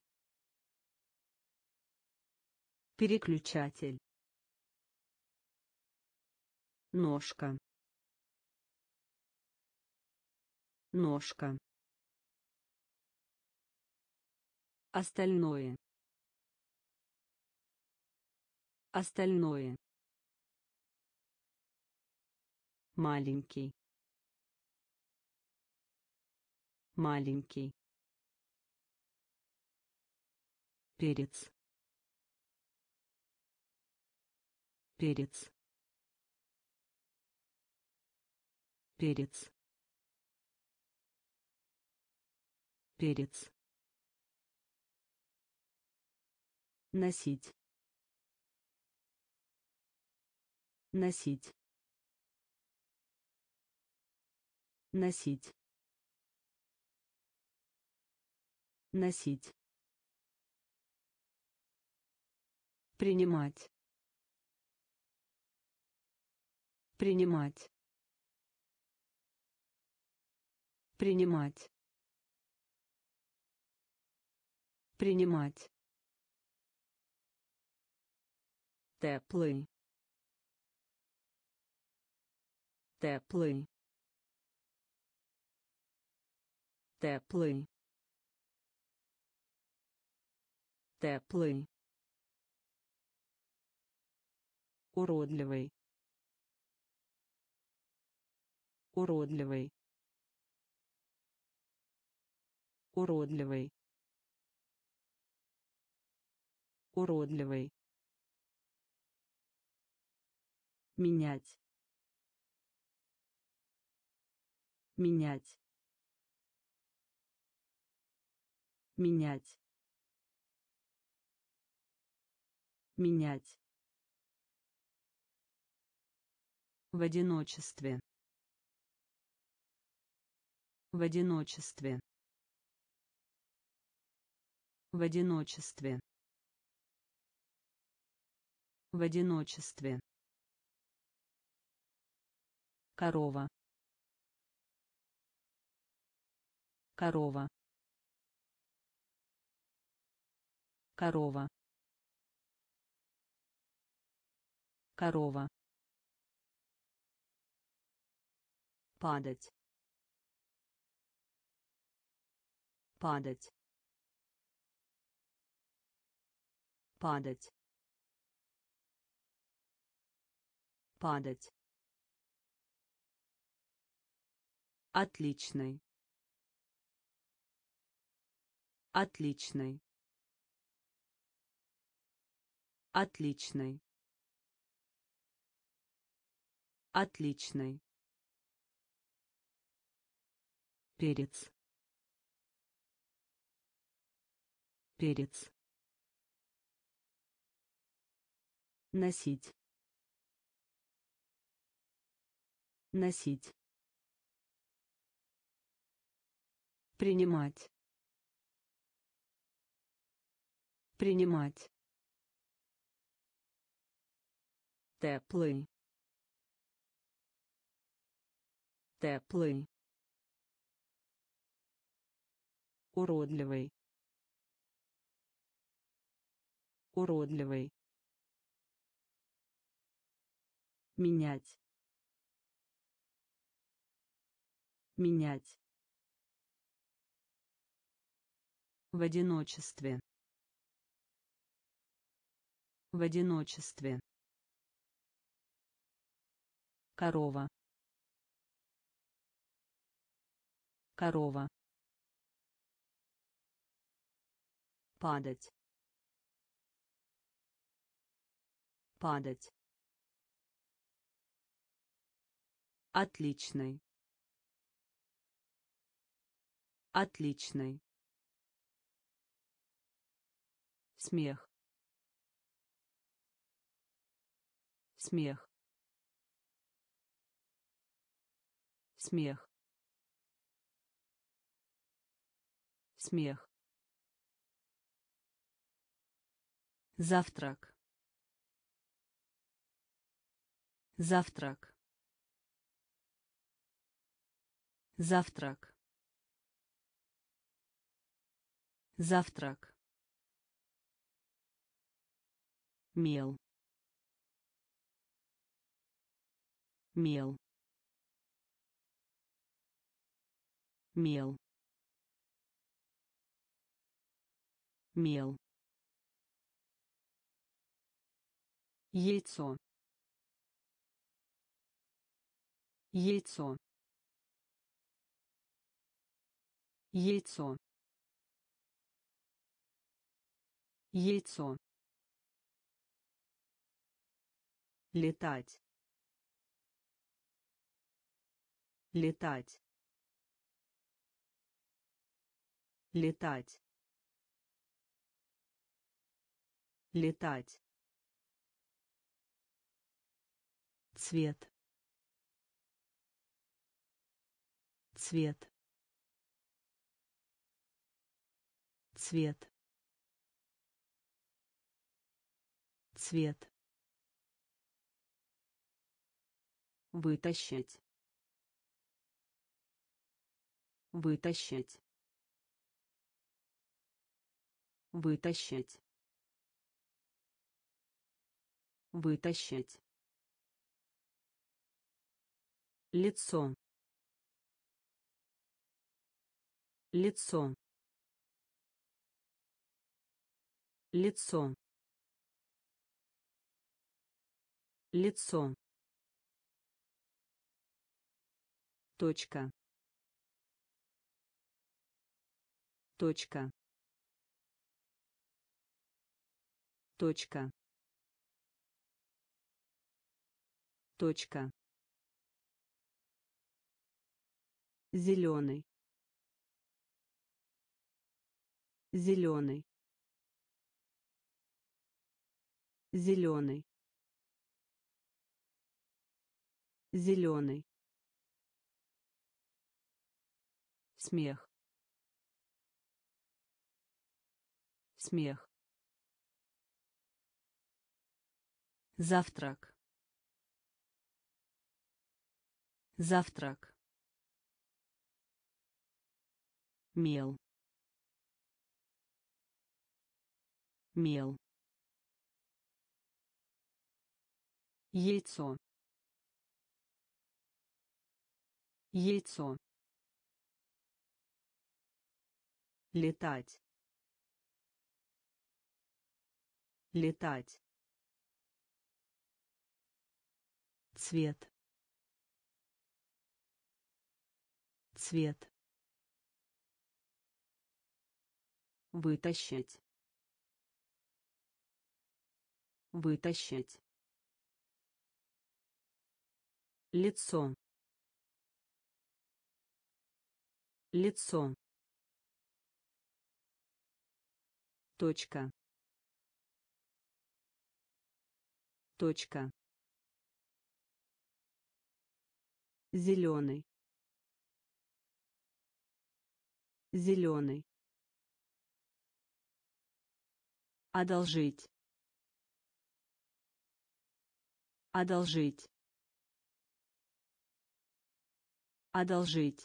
Переключатель. Ножка. Ножка. Остальное. Остальное. Маленький. Маленький. Перец. Перец. Перец. Перец. Носить. Носить. Носить. Носить. Принимать. Принимать. Принимать. Принимать. Теплый. Теплый. Теплый. Теплый. Уродливый. Уродливый. Уродливый. Уродливый. Менять. Менять. Менять. Менять. В одиночестве. В одиночестве. В одиночестве. В одиночестве. Корова. Корова. корова, корова, падать, падать, падать, падать. Отличный. Отличный. Отличный. Отличный. Перец. Перец. Носить. Носить. Принимать. Принимать. Теплый. Теплый. Уродливый. Уродливый. Менять. Менять. В одиночестве. В одиночестве. Корова. Корова. Падать. Падать. Отличный. Отличный. Смех. Смех. Смех. Смех. Завтрак. Завтрак. Завтрак. Завтрак. Мел. Мел. Мел. Мел. Яйцо. Яйцо. Яйцо. Яйцо. Летать. Летать. Летать. Летать. Цвет. Цвет. Цвет. Цвет. Вытащить. Вытащить. Вытащить. Вытащить. Лицо. Лицо. Лицо. Лицо. Точка. Точка. Точка. Точка. Зеленый. Зеленый. Зеленый. Зеленый. Смех. Смех. Завтрак. Завтрак. Мел. мел, яйцо, яйцо, летать, летать, цвет, цвет, вытащить, вытащить, лицо, лицо, точка, точка, зеленый, зеленый, одолжить, одолжить, одолжить,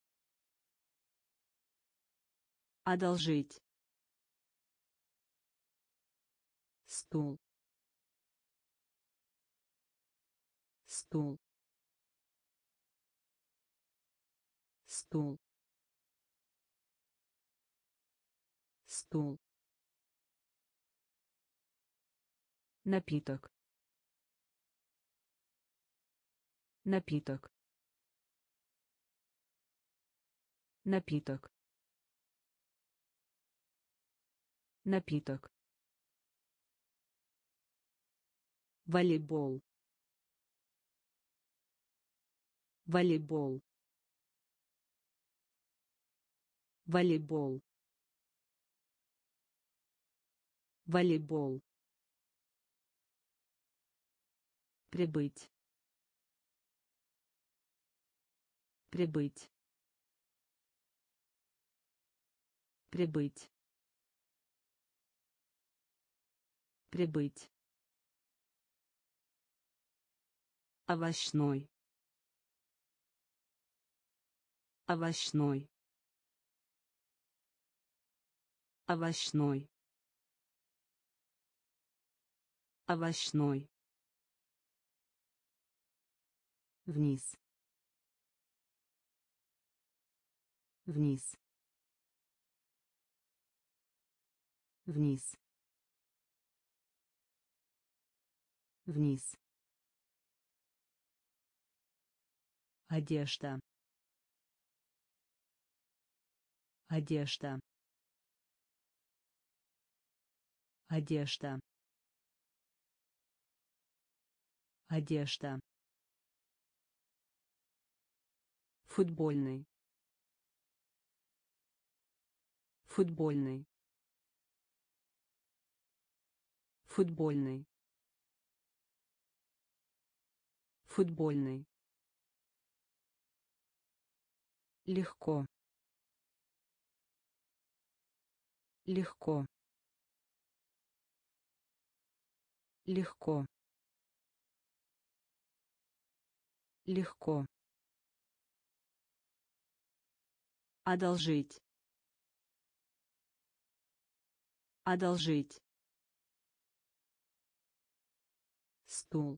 одолжить, стул, стул, стул, стул, напиток, напиток, напиток, напиток, волейбол, волейбол, волейбол, волейбол, прибыть, прибыть, прибыть, прибыть, овощной, овощной, овощной, овощной, вниз, вниз, вниз, вниз, одежда, одежда, одежда, одежда, футбольный, футбольный, футбольный, футбольный, легко, легко, легко, легко, одолжить, одолжить, стул,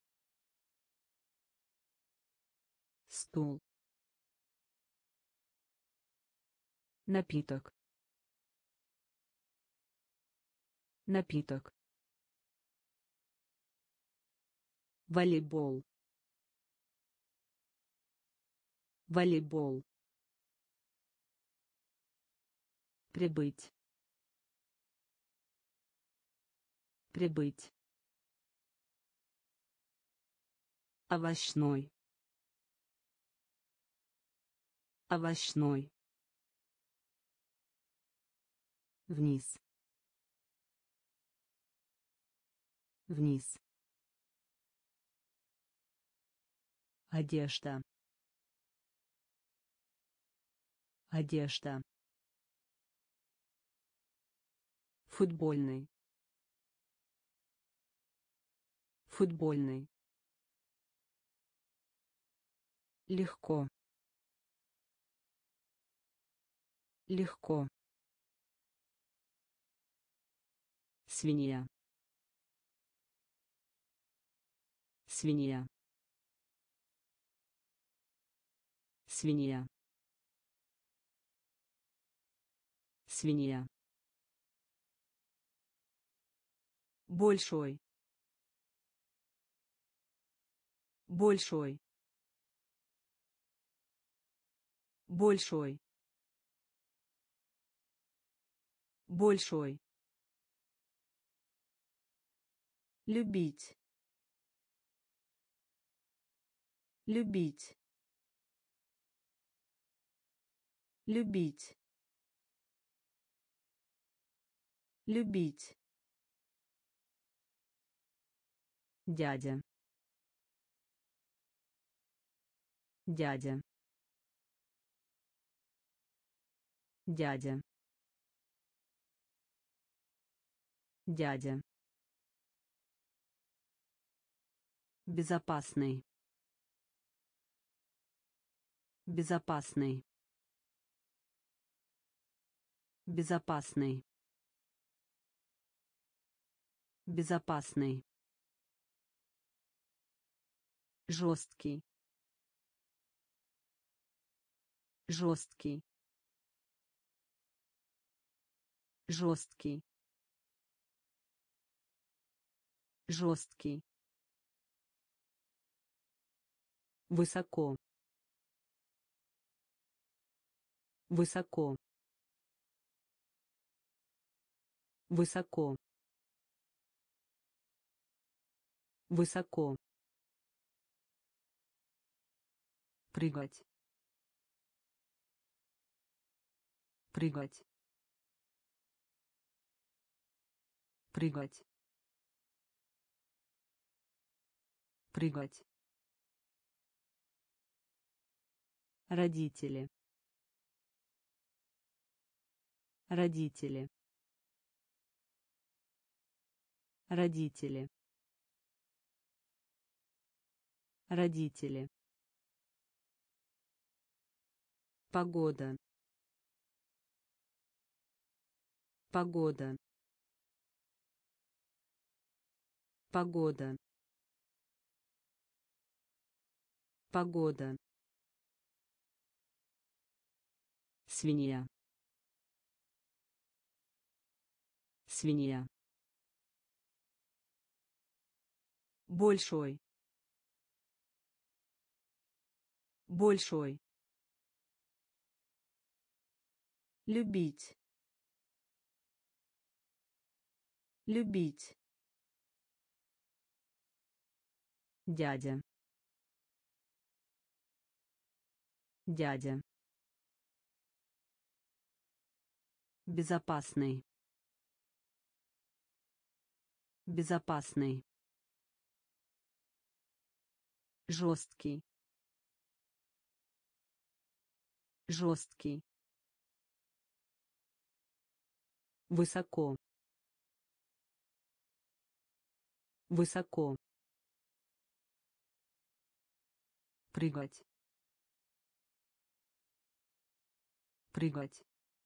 стул, напиток, напиток, волейбол, волейбол, прибыть, прибыть, овощной, овощной, вниз, вниз, одежда, одежда, футбольный, футбольный, легко, легко, Свинья. Свинья. Свинья. Свинья. Большой. Большой. Большой. Большой. Любить. Любить. Любить. Любить. Дядя. Дядя. Дядя. Дядя. Безопасный. Безопасный. Безопасный. Безопасный. Жесткий. Жесткий. Жесткий. Жесткий. Высоко. Высоко. Высоко. Высоко. Прыгать. Прыгать. Прыгать. Прыгать. Родители. Родители. Родители. Родители. Погода. Погода. Погода. Погода. Свинья. Свинья. Большой. Большой. Любить. Любить. Дядя. Дядя. Безопасный. Безопасный. Жесткий. Жесткий. Высоко. Высоко. Прыгать. Прыгать.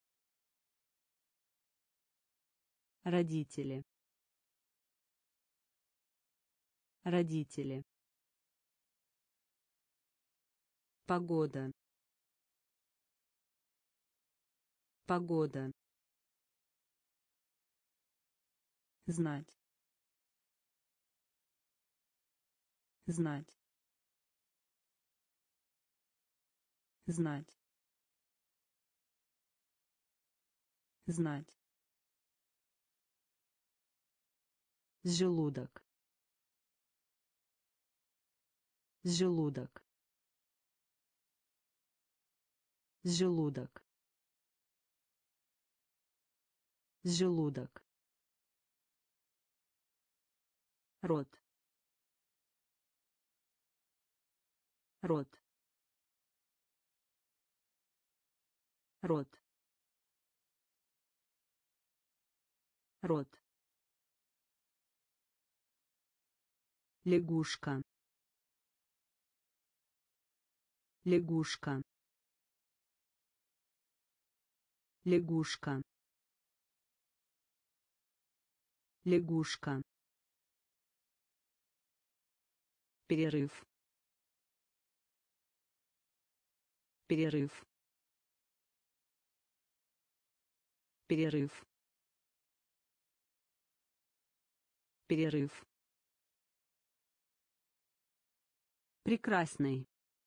Родители. Родители. Погода. Погода. Знать. Знать. Знать. Знать. Желудок. Желудок. Желудок. Желудок. Рот. Рот. Рот. Рот. Лягушка. Лягушка. Лягушка. Лягушка. Перерыв. Перерыв. Перерыв. Перерыв. Прекрасный.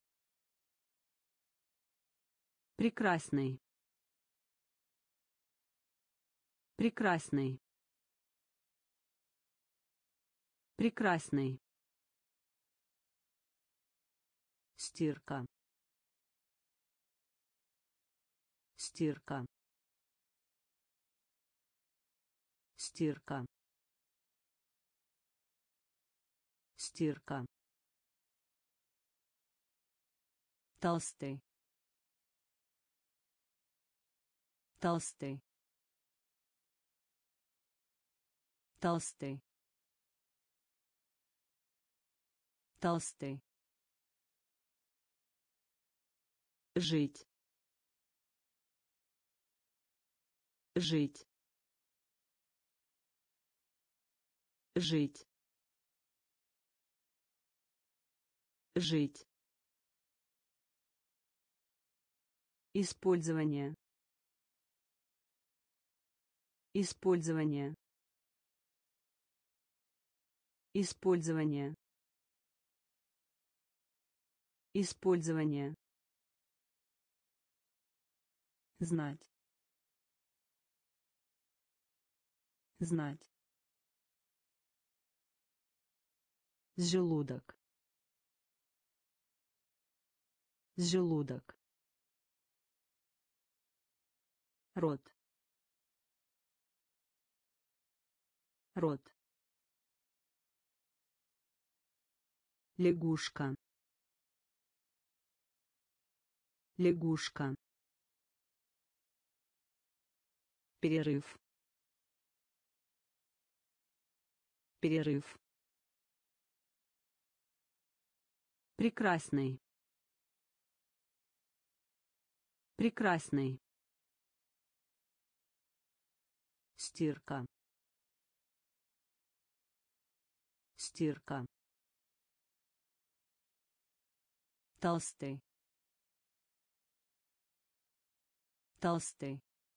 Прекрасный. Прекрасный. Прекрасный. Стирка. Стирка. Стирка. Стирка. Толстый. Толстый. Толстый. Толстый. Жить. Жить. Жить. Жить. Использование. Использование. Использование. Использование. Знать. Знать. Желудок. Желудок. Рот. Рот. Лягушка. Лягушка. Перерыв. Перерыв. Прекрасный. Прекрасный. Стирка. Стирка. Толстый. Толстый.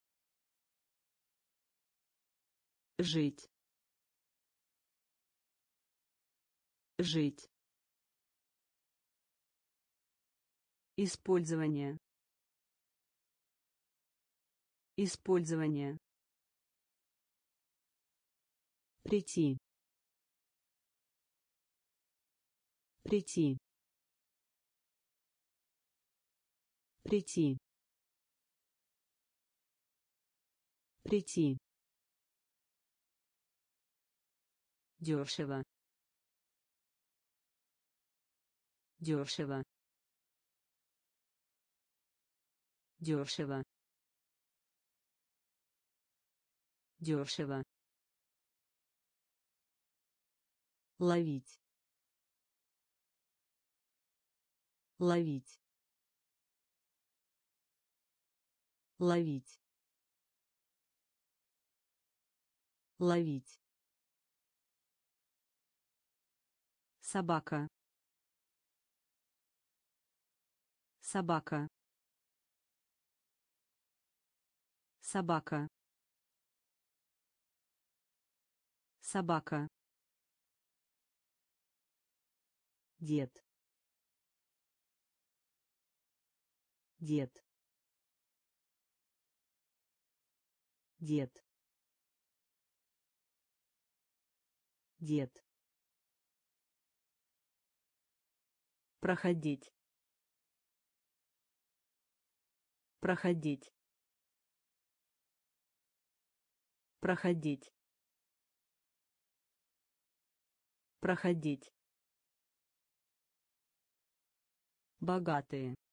Жить. Жить. Использование. Использование. Прийти. Прийти. Прийти. Прийти. Дешево. Дешево. Дешево. Дешево. Ловить. Ловить. Ловить. Ловить. Собака. Собака. Собака. Собака. Дед. Дед. Дед. Дед. Проходить. Проходить. Проходить. Проходить. Богатые.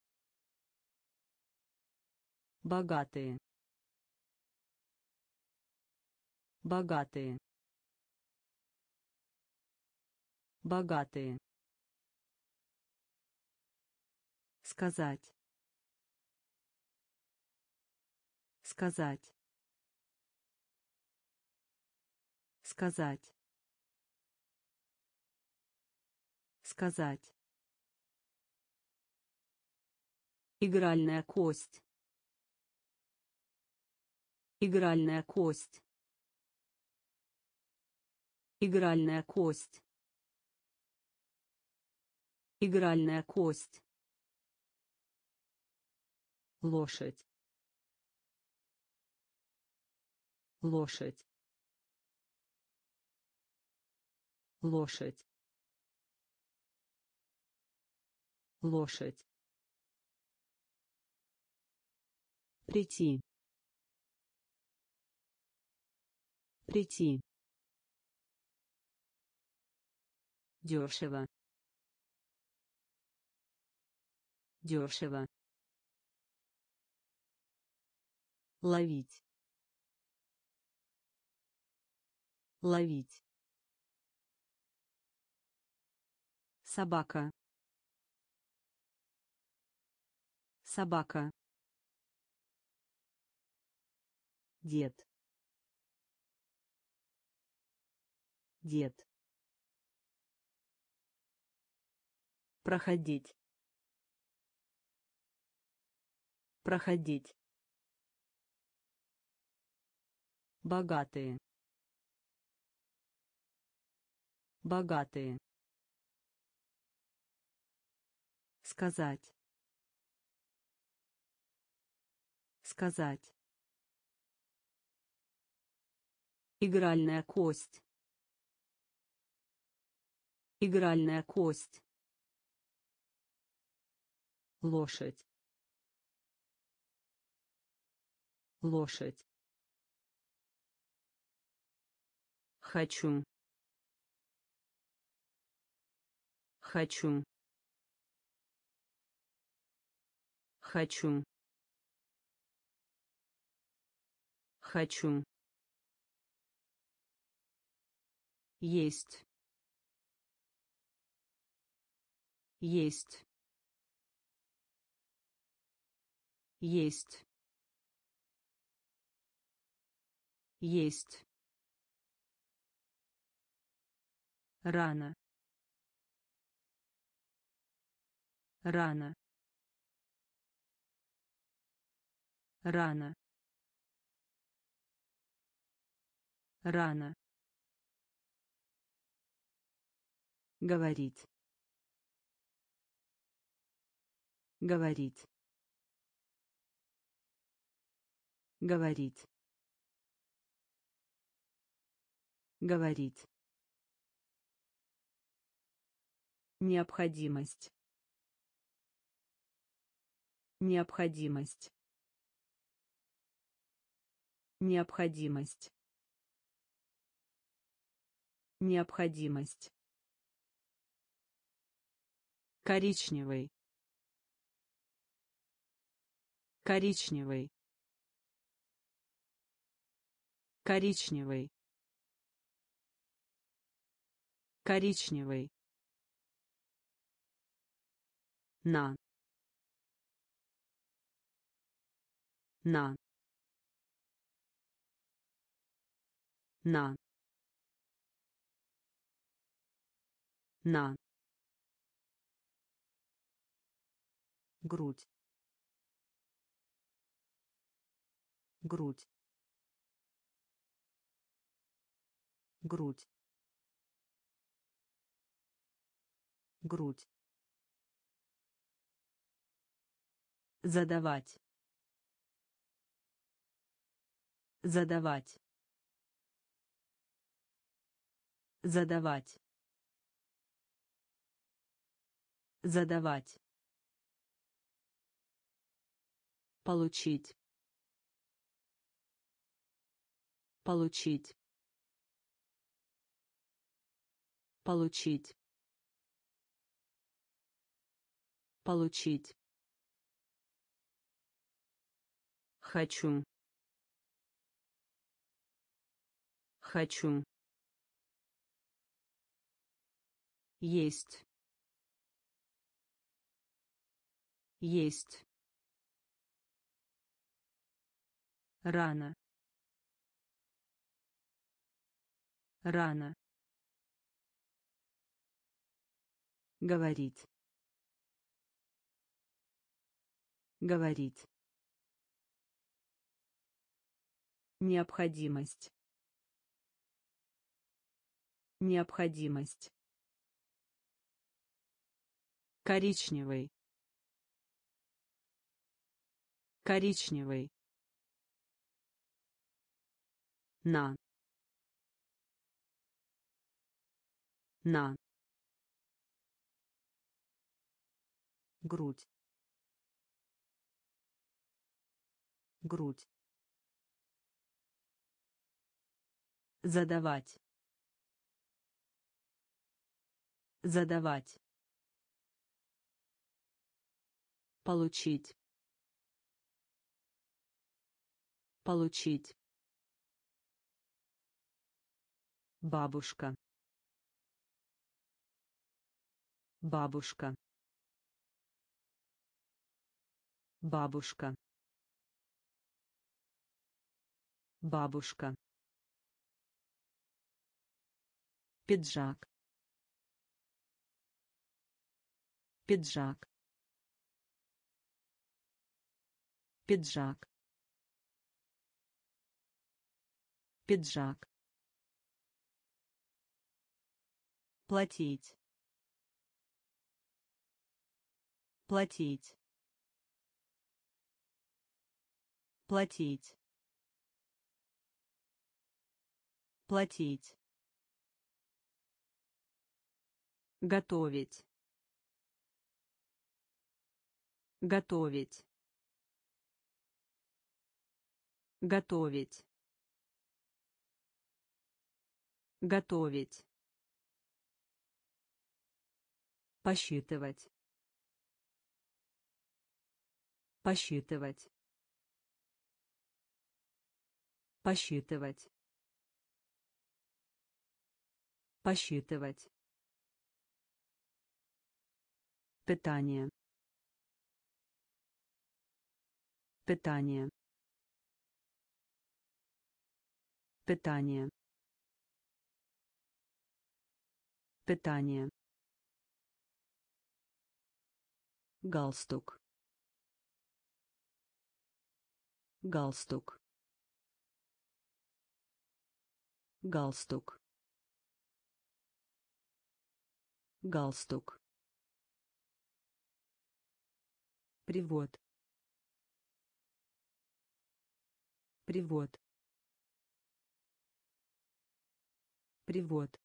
Богатые. Богатые. Богатые. Сказать. Сказать. Сказать. Сказать. Игральная кость. Игральная кость. Игральная кость. Игральная кость. Лошадь. Лошадь. Лошадь. Лошадь. Прийти. Прийти. Дешево. Дешево. Ловить. Ловить. Собака. Собака. Дед. Дед. Проходить. Проходить. Богатые. Богатые. Сказать. Сказать. Игральная кость. Игральная кость. Лошадь. Лошадь. Хочу. Хочу. Хочу. Хочу. Есть. Есть. Есть. Есть. Рано. Рано. Рано. Рано. Говорить. Говорить. Говорить. Говорить. Необходимость. Необходимость. Необходимость. Необходимость. Коричневый. Коричневый. Коричневый. Коричневый. На. На. На. На. Грудь. Грудь. Грудь. Грудь. Задавать. Задавать. Задавать. Задавать. Получить. Получить. Получить. Получить. Хочу. Хочу. Есть. Есть. Рано. рано, говорить, говорить, необходимость, необходимость, коричневый, коричневый, на, на, грудь, грудь, задавать, задавать, получить, получить, бабушка, бабушка, бабушка, бабушка, пиджак, пиджак, пиджак, пиджак, платить, платить, платить, платить, готовить, готовить, готовить, готовить, посчитывать, посчитывать, посчитывать, посчитывать, питание, питание, питание, питание, галстук, галстук, галстук, галстук, привод, привод, привод,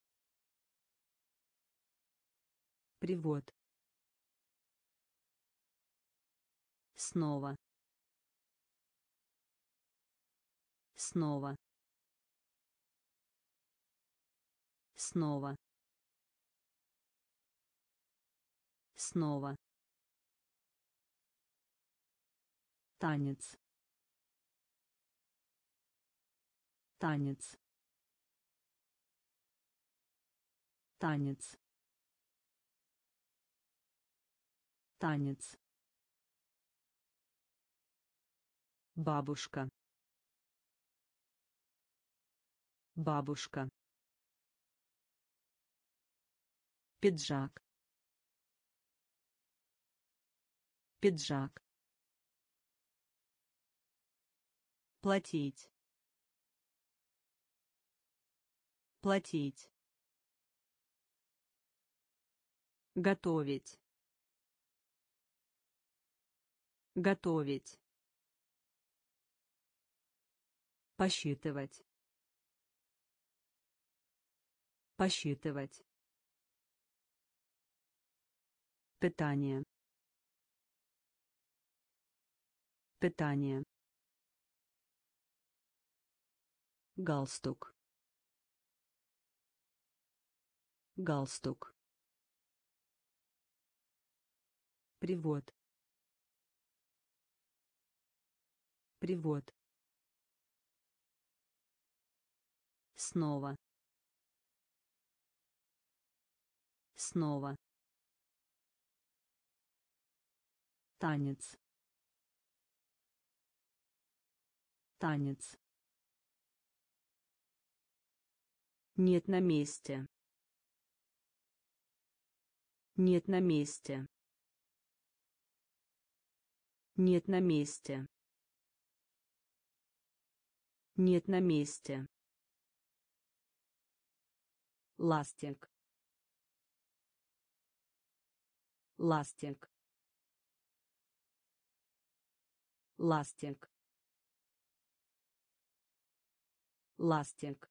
привод, снова, снова, снова, снова, танец, танец, танец, танец, бабушка, бабушка, пиджак, пиджак, платить, платить, готовить, готовить, посчитывать, посчитывать, питание, питание, галстук, галстук, привод, привод, снова, снова, танец, танец, Нет на месте. Нет на месте. Нет на месте. Нет на месте. Ластик. Ластик. Ластик. Ластик.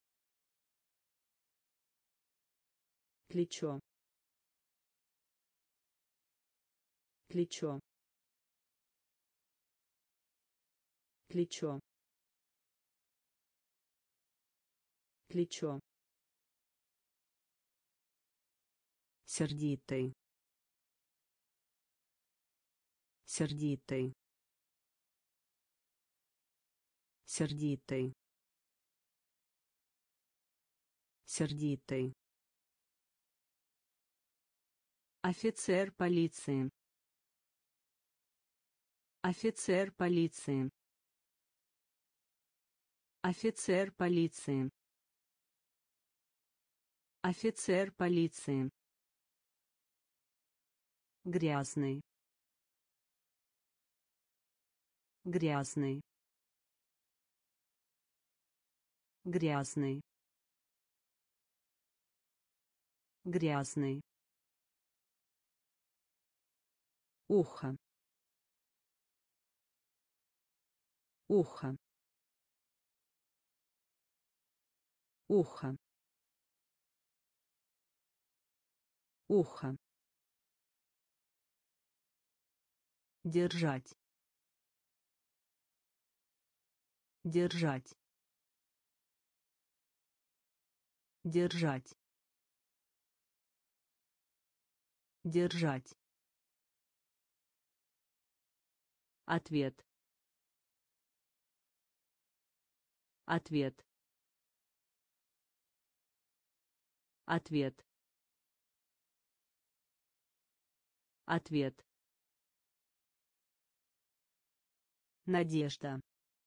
Плечо. Плечо. Плечо. Плечо. Сердитый. Сердитый. Сердитый. Сердитый. Офицер полиции. Офицер полиции. Офицер полиции. Офицер полиции. Грязный. Грязный. Грязный. Грязный. Ухо. Ухо. Ухо. Ухо. Держать. Держать. Держать. Держать. Ответ. Ответ. Ответ. Ответ. Надежда.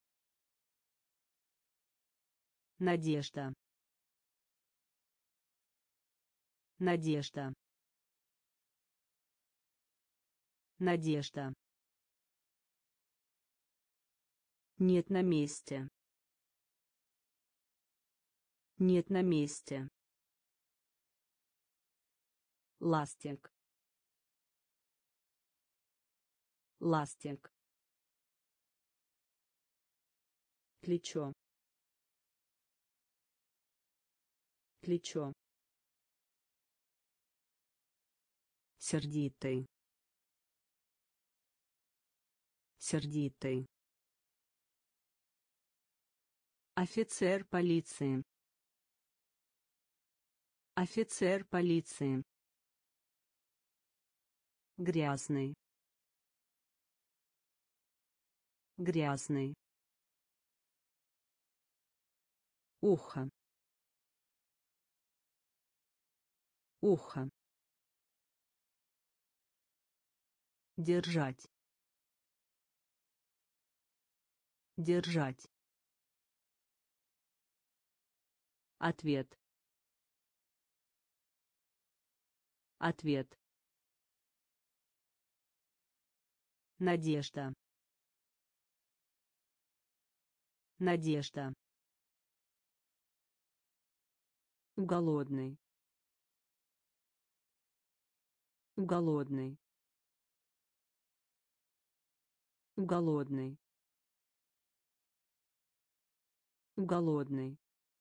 Надежда. Надежда. Надежда. Нет на месте. Нет на месте. Ластик. Ластик. Плечо. Плечо. Сердитый. Сердитый. Офицер полиции. Офицер полиции. Грязный. Грязный. Ухо. Ухо. Держать. Держать. Ответ. Ответ. Надежда. Надежда. Голодный. Голодный. Голодный. Голодный.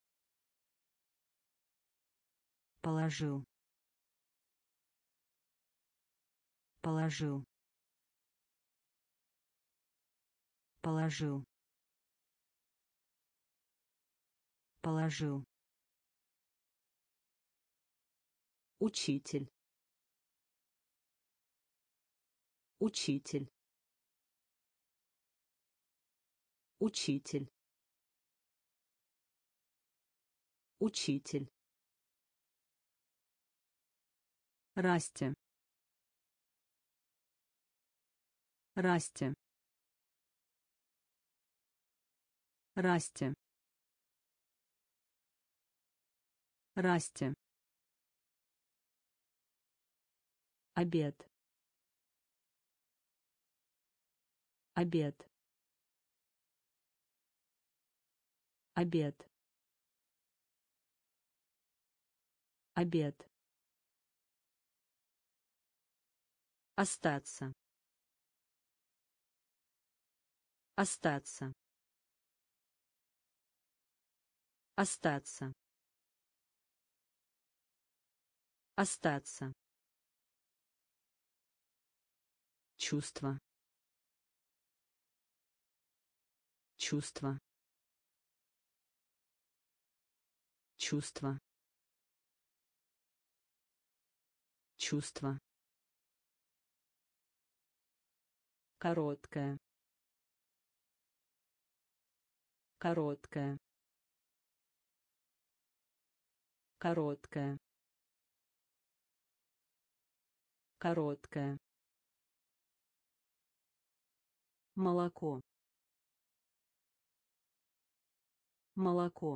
Положил. Положил. Положил. Положил. Учитель. Учитель. Учитель. Учитель. Расти. Расти. Расти. Расти. Обед. Обед. Обед. Обед. Остаться. Остаться. Остаться. Остаться. Чувство. Чувство. Чувство. Чувство. Короткая. Короткая. Короткая. Короткая. Молоко. Молоко.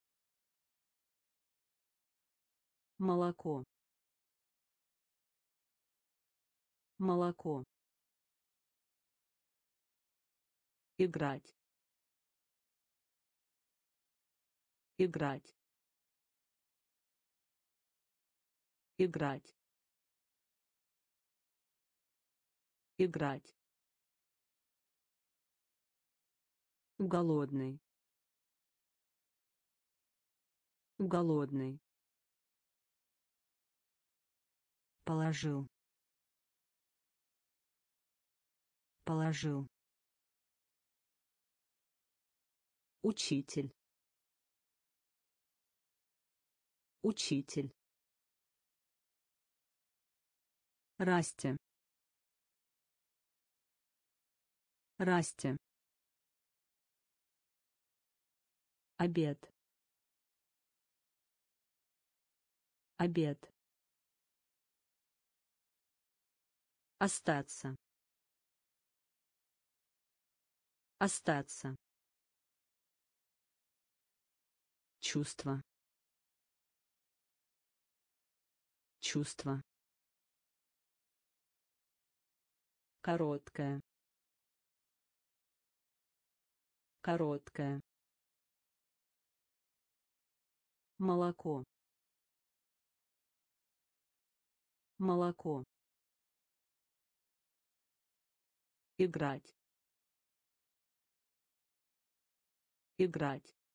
Молоко. Молоко. Играть. Играть. Играть. Играть. Голодный. Голодный. Положил. Положил. Учитель. Учитель. Расти. Расти. Обед. Обед. Остаться. Остаться. Чувство. Чувство. Короткая. Короткая. Молоко. Молоко. Играть. Играть.